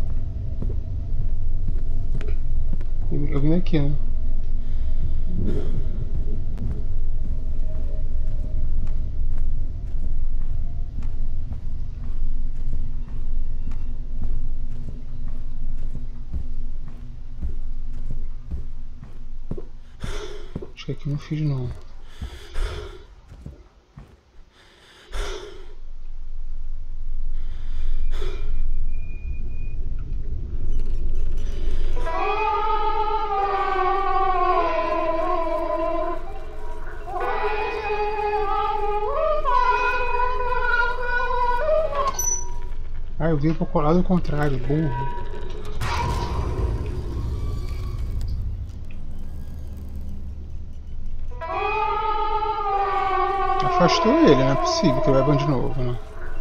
Eu vim aqui, né? Acho que aqui não fiz não. Ah, eu vi pro lado contrário, burro. Afastou ele, não é possível que ele vai de novo, né?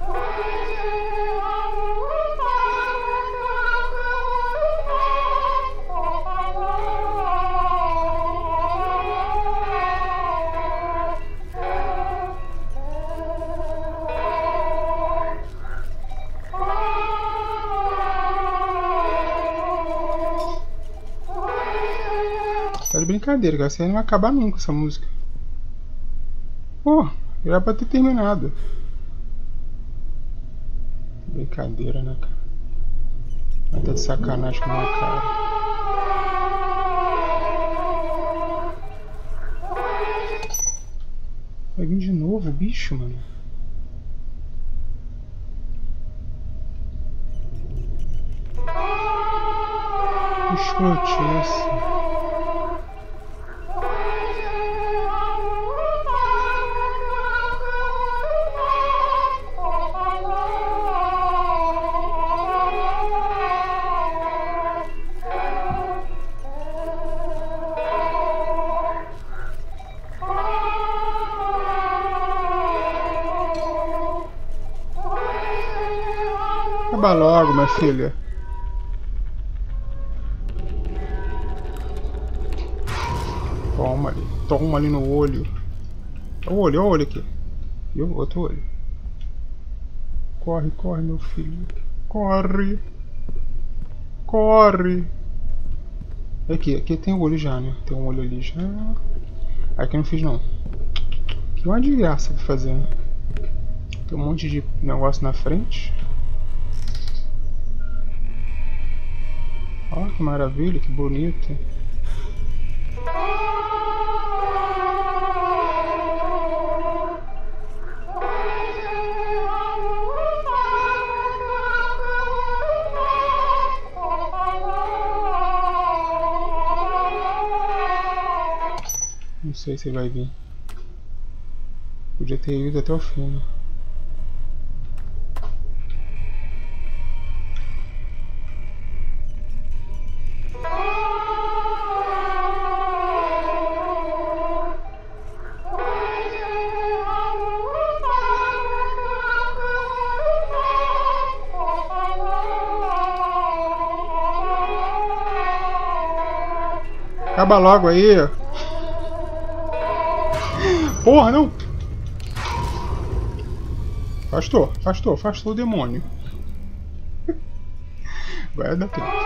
Tá de brincadeira, cara. Isso aí não vai acabar nunca, essa música. Pô, era pra ter terminado. Brincadeira, né, cara? Vai ter de sacanagem com a minha cara. Vai vir de novo o bicho, mano. Que escrotice. Acaba logo, minha filha. Toma ali. Toma ali no olho. Olha o olho, olha o olho aqui. Viu? Outro olho. Corre, corre, meu filho. Corre. Corre. Aqui, aqui tem o olho já, né? Tem um olho ali já. Aqui eu não fiz não. Aqui é uma desgraça pra fazer, né? Tem um monte de negócio na frente. Olha que maravilha, que bonito. Não sei se vai vir. Podia ter ido até o fim, né? Acaba logo aí. Porra, não! Afastou, afastou, afastou o demônio. Vai dar tempo.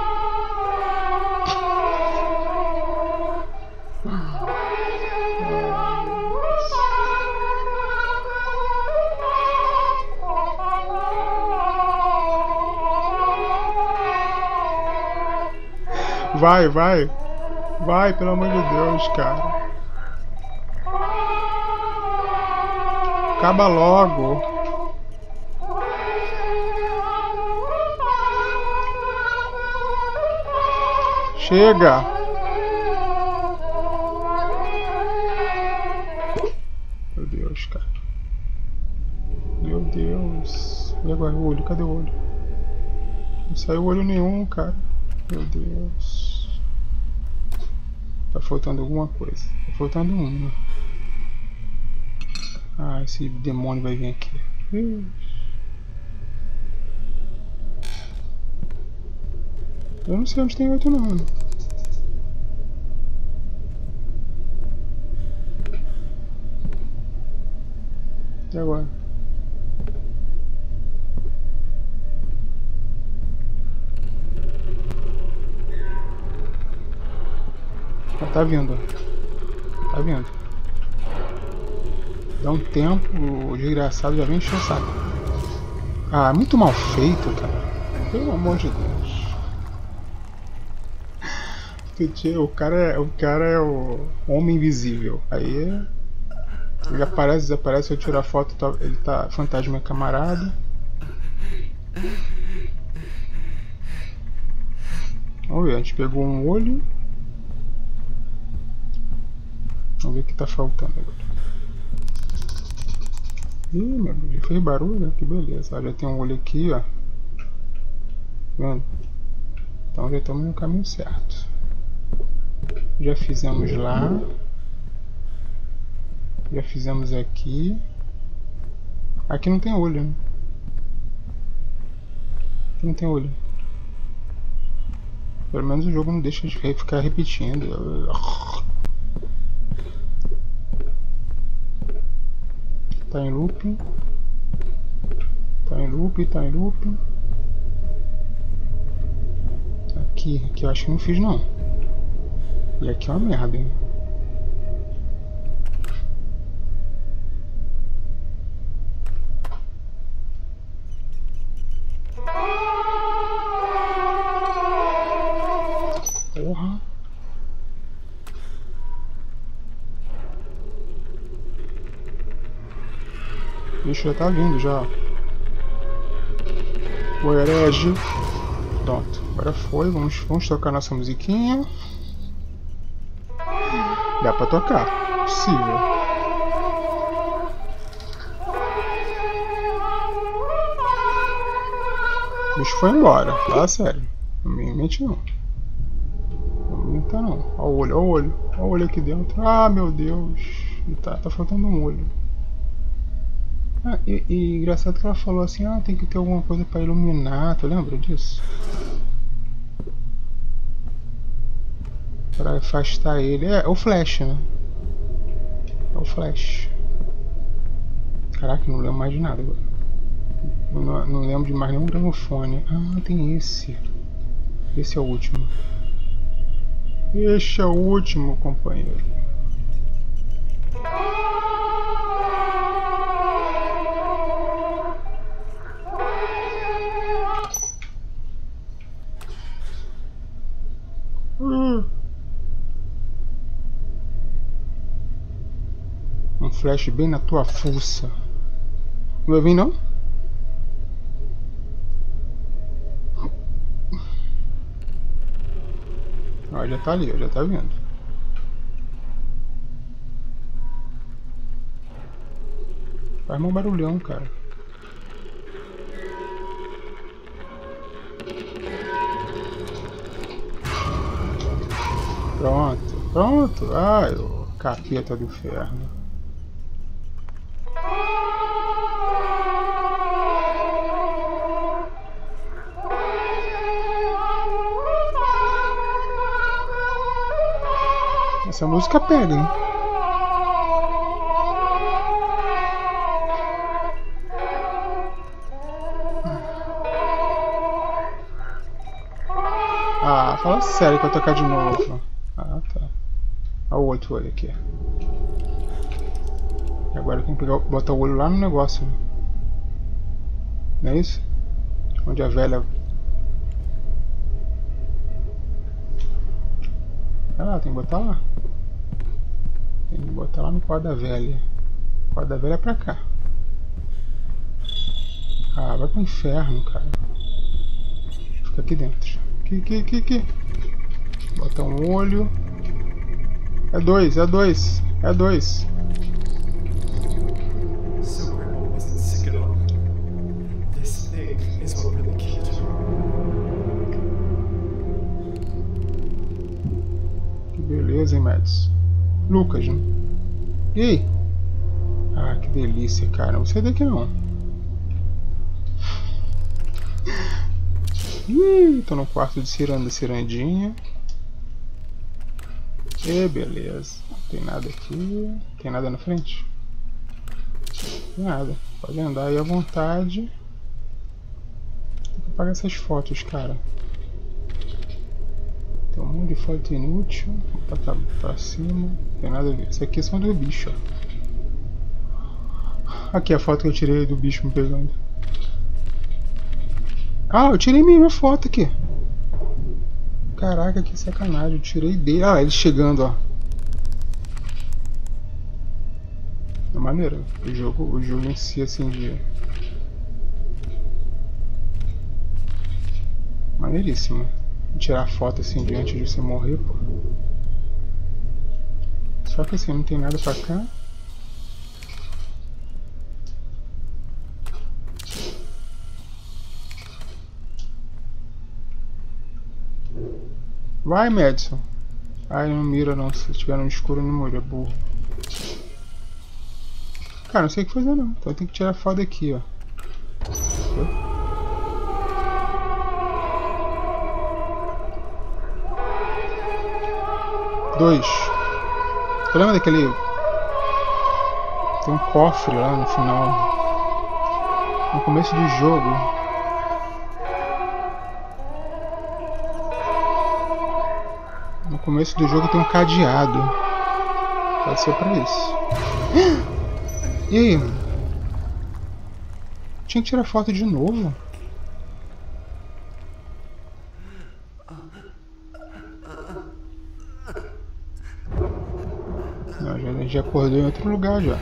Vai, vai. Vai, pelo amor de Deus, cara. Acaba logo. Chega. Meu Deus, cara. Meu Deus. E agora o olho? Cadê o olho? Não saiu olho nenhum, cara. Meu Deus. Tá faltando alguma coisa. Tá faltando uma. Ah, esse demônio vai vir aqui. Ixi. Eu não sei onde tem outro não. E agora? Ah, tá vindo. Tá vindo. Dá um tempo, o desgraçado já vem encher o saco. Ah, muito mal feito, cara. Pelo amor de Deus. O cara é o, cara é o homem invisível. Aí ele aparece, desaparece, eu tiro a foto, ele tá fantasma camarada. Vamos ver, a gente pegou um olho. Vamos ver o que tá faltando agora. Ih, meu Deus, já fez barulho, que beleza. Já tem um olho aqui, ó. Vendo? Então já estamos no caminho certo. Já fizemos lá. Já fizemos aqui. Aqui não tem olho, né? Aqui não tem olho. Pelo menos o jogo não deixa de ficar repetindo. Tá em looping. Tá em looping, tá em looping. Aqui, aqui eu acho que não fiz não. E aqui é uma merda, hein? Porra. O bicho já tá vindo já. O herege. Pronto, agora foi. Vamos, vamos tocar nossa musiquinha. Dá pra tocar. Possível. O bicho foi embora. Fala sério. Não me mente não. Não me minta não. Olha o olho, olha o olho. Olha o olho aqui dentro. Ah, meu Deus. Tá, tá faltando um olho. Ah, e, e engraçado que ela falou assim, ah, tem que ter alguma coisa pra iluminar, tu lembra disso? Pra afastar ele, é, é o flash, né? É o flash. Caraca, não lembro mais de nada agora. Não, não lembro de mais nenhum gramofone. Ah, tem esse. Esse é o último. Este é o último, companheiro. Um flash bem na tua fuça. Não vai vir não? Ó, já tá ali, ó, já tá vindo. Faz um barulhão, cara. Pronto, pronto. Ai, o capeta do inferno. Essa música pega, hein? Ah, fala sério que eu tocar de novo. Ah, tá. Olha o outro olho aqui. E agora tem que pegar, botar o olho lá no negócio. Não é isso? Onde a velha... Ah, tem que botar lá. Tem que botar lá no quarto da velha. O quarto da velha é pra cá. Ah, vai pro inferno, cara. Fica aqui dentro. Aqui, aqui, aqui, aqui. Bota um olho. É dois, é dois, é dois. So Grandma wasn't sick at all. This thing is what really killed her. Que beleza, hein, Mads? Lucas, né? E aí? Ah, que delícia, cara. Não sai daqui não. Ih, tô no quarto de ciranda, cirandinha. E beleza. Não tem nada aqui. Tem nada na frente? Tem nada. Pode andar aí à vontade. Tem que apagar essas fotos, cara. Tem um monte de foto inútil. Vou botar pra cima. Não tem nada a ver. Isso aqui são do bicho, ó. Aqui a foto que eu tirei do bicho me pegando. Ah, eu tirei minha foto aqui. Caraca, que sacanagem. Eu tirei dele. Ah, ele chegando, ó. É maneiro. O jogo, o jogo em si, assim, de... Maneiríssimo. Tirar foto assim de antes de você morrer, pô. Só que assim, não tem nada pra cá. Vai, Madison. Ai, não mira não. Se estiver no escuro, não mira, burro. Cara, não sei o que fazer não. Então tem que tirar foto aqui, ó. Dois. Você lembra daquele... Tem um cofre lá no final. No começo do jogo. No começo do jogo tem um cadeado. Pode ser pra isso. E aí, mano? Tinha que tirar foto de novo? Não, já, já acordou em outro lugar já.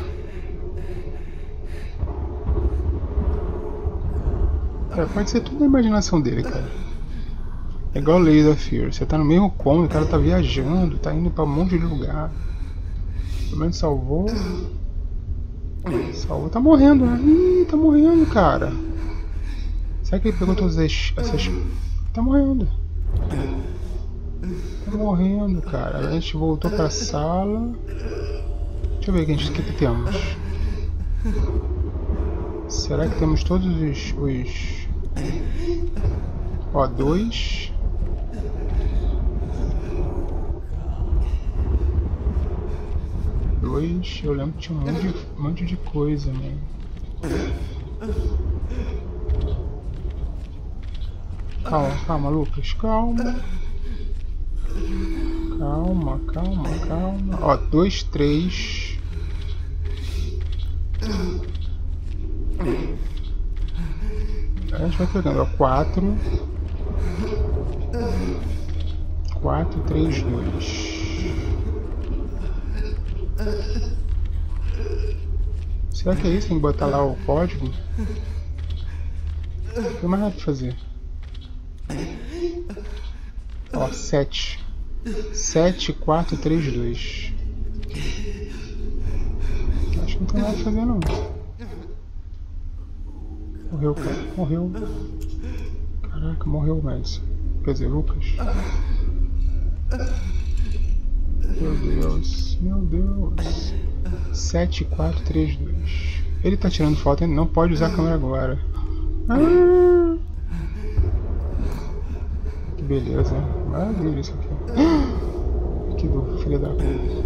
Cara, pode ser tudo a imaginação dele, cara. É igual Layers of Fear. Você tá no mesmo cômodo, o cara tá viajando, tá indo pra um monte de lugar. Pelo menos salvou. Salvou, tá morrendo, né? Ih, tá morrendo, cara. Será que ele pegou todas as, essas... Tá morrendo. Tá morrendo, cara. A gente voltou pra sala. Deixa eu ver o que, a gente, o que, que temos. Será que temos todos os... os... Ó, dois... Dois, eu lembro que tinha um monte de, um monte de coisa, mano. Calma, calma, Lucas, calma. Calma, calma, calma. Ó, dois, três. A gente vai pegando, ó, quatro. Quatro, três, dois. Será que é isso? Tem que botar lá o código? Não tem mais nada pra fazer. Ó, sete. sete, quatro, três, dois. Acho que não tem nada pra fazer não. Morreu, cara. Morreu. Caraca, morreu o Madison. Quer dizer, Lucas. Meu Deus. Meu Deus. sete, quatro, três, dois. Ele tá tirando foto, ele não pode usar a câmera agora. Ah! Que beleza, hein? Maravilha isso aqui. Ah! Que do filho da puta.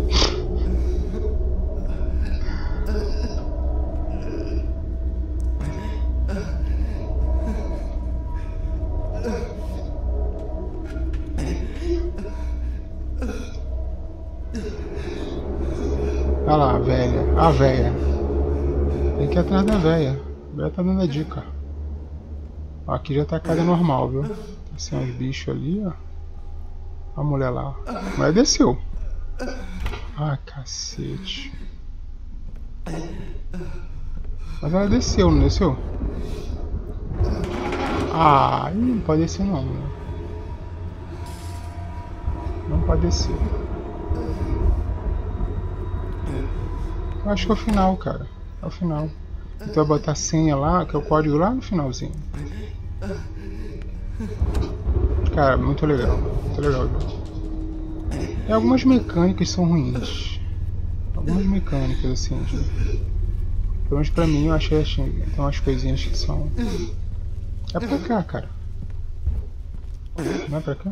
Olha lá, a velha. A velha. Tem que ir atrás da velha. A velha tá dando a dica. Ó, aqui já tá a casa normal, viu? Tem uns bichos ali, ó. A mulher lá. A mulher desceu. Ah, cacete. Mas ela desceu, não desceu? Ah, ih, não pode descer não, né? Não pode descer. Eu acho que é o final, cara. É o final. Então vai botar a senha lá, que é o código lá no finalzinho. Cara, muito legal. Muito legal. E algumas mecânicas são ruins. Algumas mecânicas, assim. De... Pelo menos pra mim, eu achei, achei. Tem umas coisinhas que são... É pra cá, cara. Não é pra cá?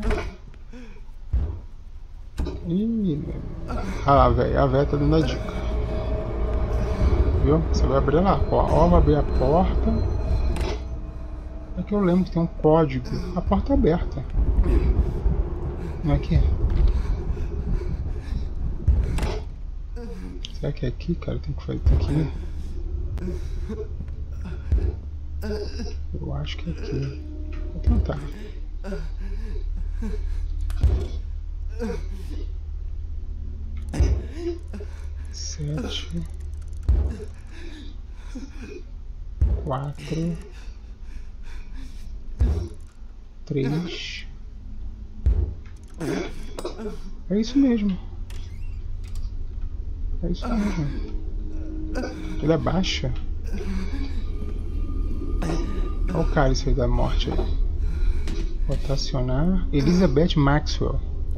Ih, ah lá, velho. A velha tá dando a dica. Viu? Você vai abrir lá. Ó, ó, vai abrir a porta. É que eu lembro que tem um código. A porta é aberta. Não é aqui? Será que é aqui, cara? Tem que fazer. Tem que ir. Eu acho que é aqui. Vou tentar. Sete. Quatro. Três. É isso mesmo. É isso mesmo. Ele abaixa. Olha o cálice aí da morte aí. Rotacionar. Elizabeth Maxwell.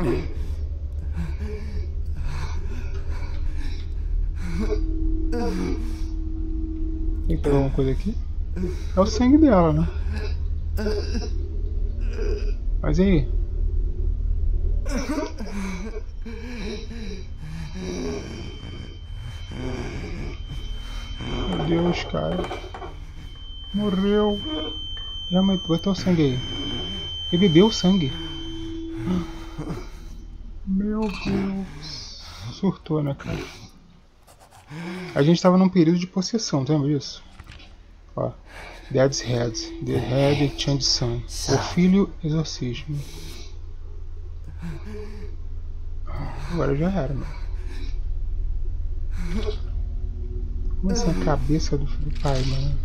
Tem que pegar alguma coisa aqui? É o sangue dela, né? Mas e aí? Meu Deus, cara. Morreu. Realmente, botou o sangue aí. Ele bebeu o sangue. Meu Deus. Surtou, né, cara? A gente tava num período de possessão, lembra disso? Ó. Dead's Head. The Head Change Son. O filho exorcismo. Agora já era, mano. Como assim a cabeça do, do pai, mano?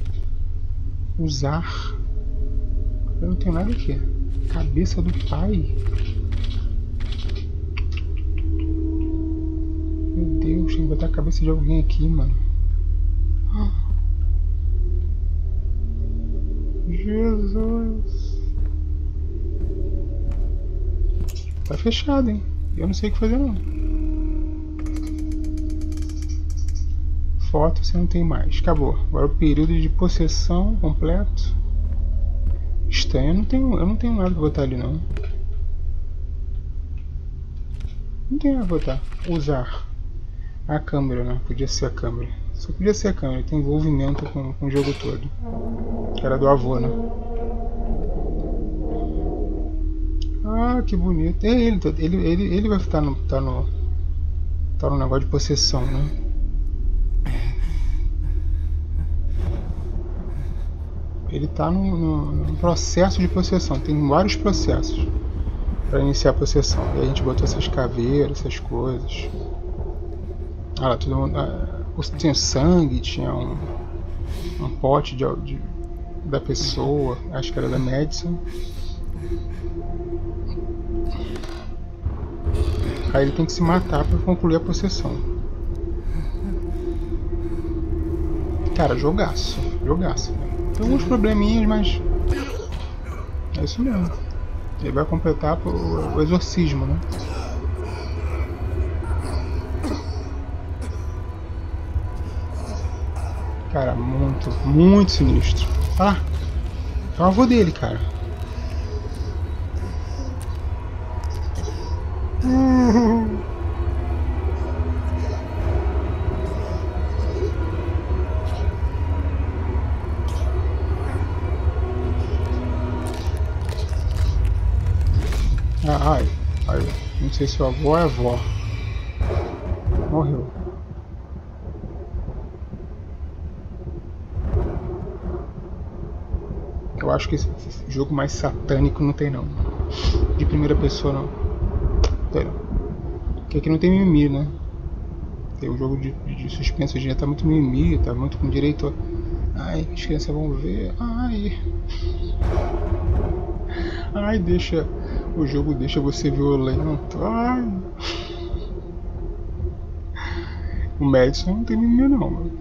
Usar. Eu não tenho nada aqui. Cabeça do pai. Meu Deus, tem que botar a cabeça de alguém aqui, mano. Jesus. Tá fechado, hein? Eu não sei o que fazer, não. Foto você não tem mais. Acabou. Agora o período de possessão completo. Estranho. Eu não tenho, eu não tenho nada pra botar ali, não. Não tem nada pra botar. Usar. A câmera, né? Podia ser a câmera. Só podia ser a câmera. Tem envolvimento com, com o jogo todo. Que era do avô, né? Ah, que bonito. É ele, ele, ele, ele vai estar no, tá no, tá no negócio de possessão, né? Ele está no, no, no processo de possessão. Tem vários processos para iniciar a possessão. E a gente botou essas caveiras, essas coisas. Ah lá, todo mundo, ah, tinha sangue, tinha um, um pote de, de, da pessoa, acho que era da Madison. Aí ele tem que se matar para concluir a possessão. Cara, jogaço, jogaço. Tem alguns probleminhas, mas é isso mesmo. Ele vai completar o, o exorcismo, né? Cara, muito, muito sinistro. Ah, é o avô dele, cara. Uhum. Ah, ai, ai, não sei se o avô é a avó. Morreu. Eu acho que esse jogo mais satânico não tem não. De primeira pessoa não. Tem não. Porque aqui não tem mimimi, né? Tem um jogo de, de suspense hoje em dia, tá muito mimimi, tá muito com direito a... Ai, as crianças vão ver. Ai. Ai, deixa... O jogo deixa você violento. Ai. O Madison não tem mimimi não, mano.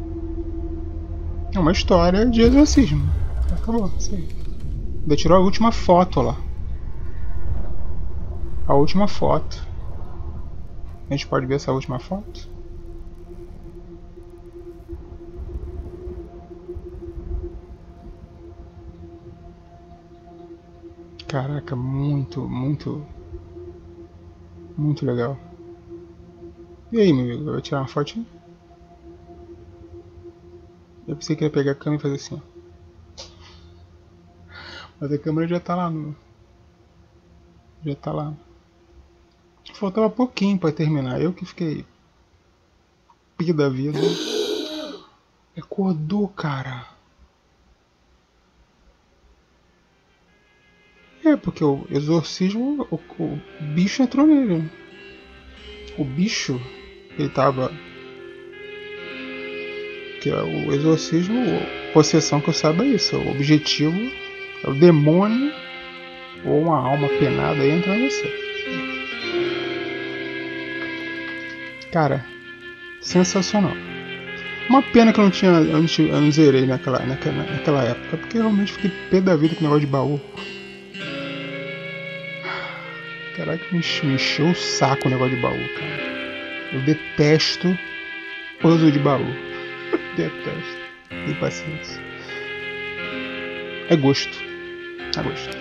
É uma história de exorcismo. Acabou, isso aí. Ainda tirou a última foto lá. A última foto. A gente pode ver essa última foto? Caraca, muito, muito... Muito legal. E aí, meu amigo? Vai tirar uma fotinha? Eu pensei que ia pegar a câmera e fazer assim, ó. Mas a câmera já tá lá no... Já tá lá. Faltava pouquinho pra terminar. Eu que fiquei... Pi da vida. Acordou, cara. É, porque o exorcismo... O, o bicho entrou nele. Né? O bicho... Ele tava... Que é o exorcismo... Possessão que eu saiba é isso. O objetivo... É o demônio ou uma alma penada entra em você. Cara, sensacional. Uma pena que eu não tinha. Eu não, tinha, eu não zerei naquela, naquela, naquela época, porque eu realmente fiquei pé da vida com o negócio de baú. Caraca, me encheu o saco o negócio de baú, cara. Eu detesto puzzle de baú. Detesto. Tem paciência. É gosto. A gosto.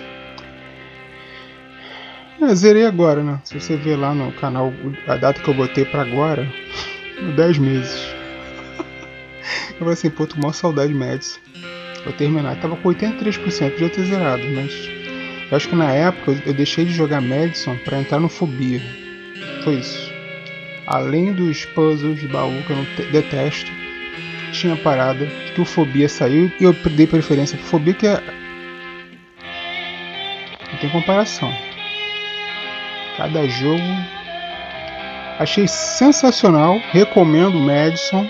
É, zerei agora, né? Se você ver lá no canal a data que eu botei pra agora, dez meses. Eu falei assim, pô, tô com maior saudade de Madison. Vou terminar. Tava com oitenta e três por cento, podia ter zerado, mas eu acho que na época eu deixei de jogar Madison pra entrar no Fobia. Foi isso. Além dos puzzles de baú que eu não detesto, tinha parada que o Fobia saiu e eu dei preferência pro Fobia, que é... Não tem comparação. Cada jogo achei sensacional. Recomendo o Madison.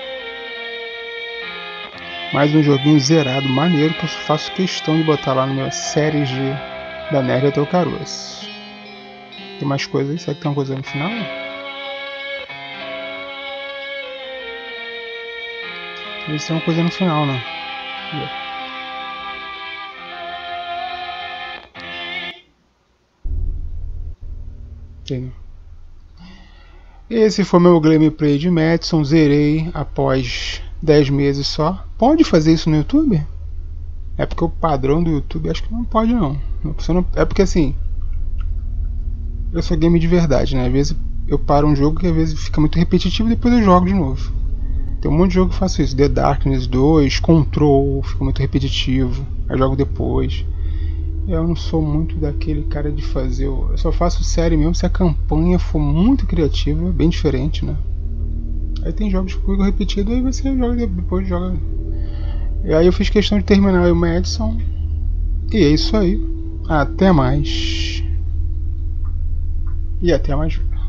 Mais um joguinho zerado, maneiro, que eu faço questão de botar lá nas minhas séries de, da Nerd até o Caroço. Tem mais coisas aí? Será que tem uma coisa no final? Deve ser uma coisa no final, né? Esse foi meu gameplay de Madison. Zerei após dez meses só. Pode fazer isso no YouTube? É porque o padrão do YouTube acho que não pode não. não é porque assim, eu sou game de verdade, né? Às vezes eu paro um jogo que às vezes fica muito repetitivo e depois eu jogo de novo. Tem um monte de jogo que eu faço isso. The Darkness dois, Control, fica muito repetitivo. Aí jogo depois. Eu não sou muito daquele cara de fazer. Eu só faço série mesmo se a campanha for muito criativa, bem diferente, né? Aí tem jogos que ficam repetidos, aí você joga depois joga. E aí eu fiz questão de terminar o Madison. E é isso aí. Até mais. E até mais.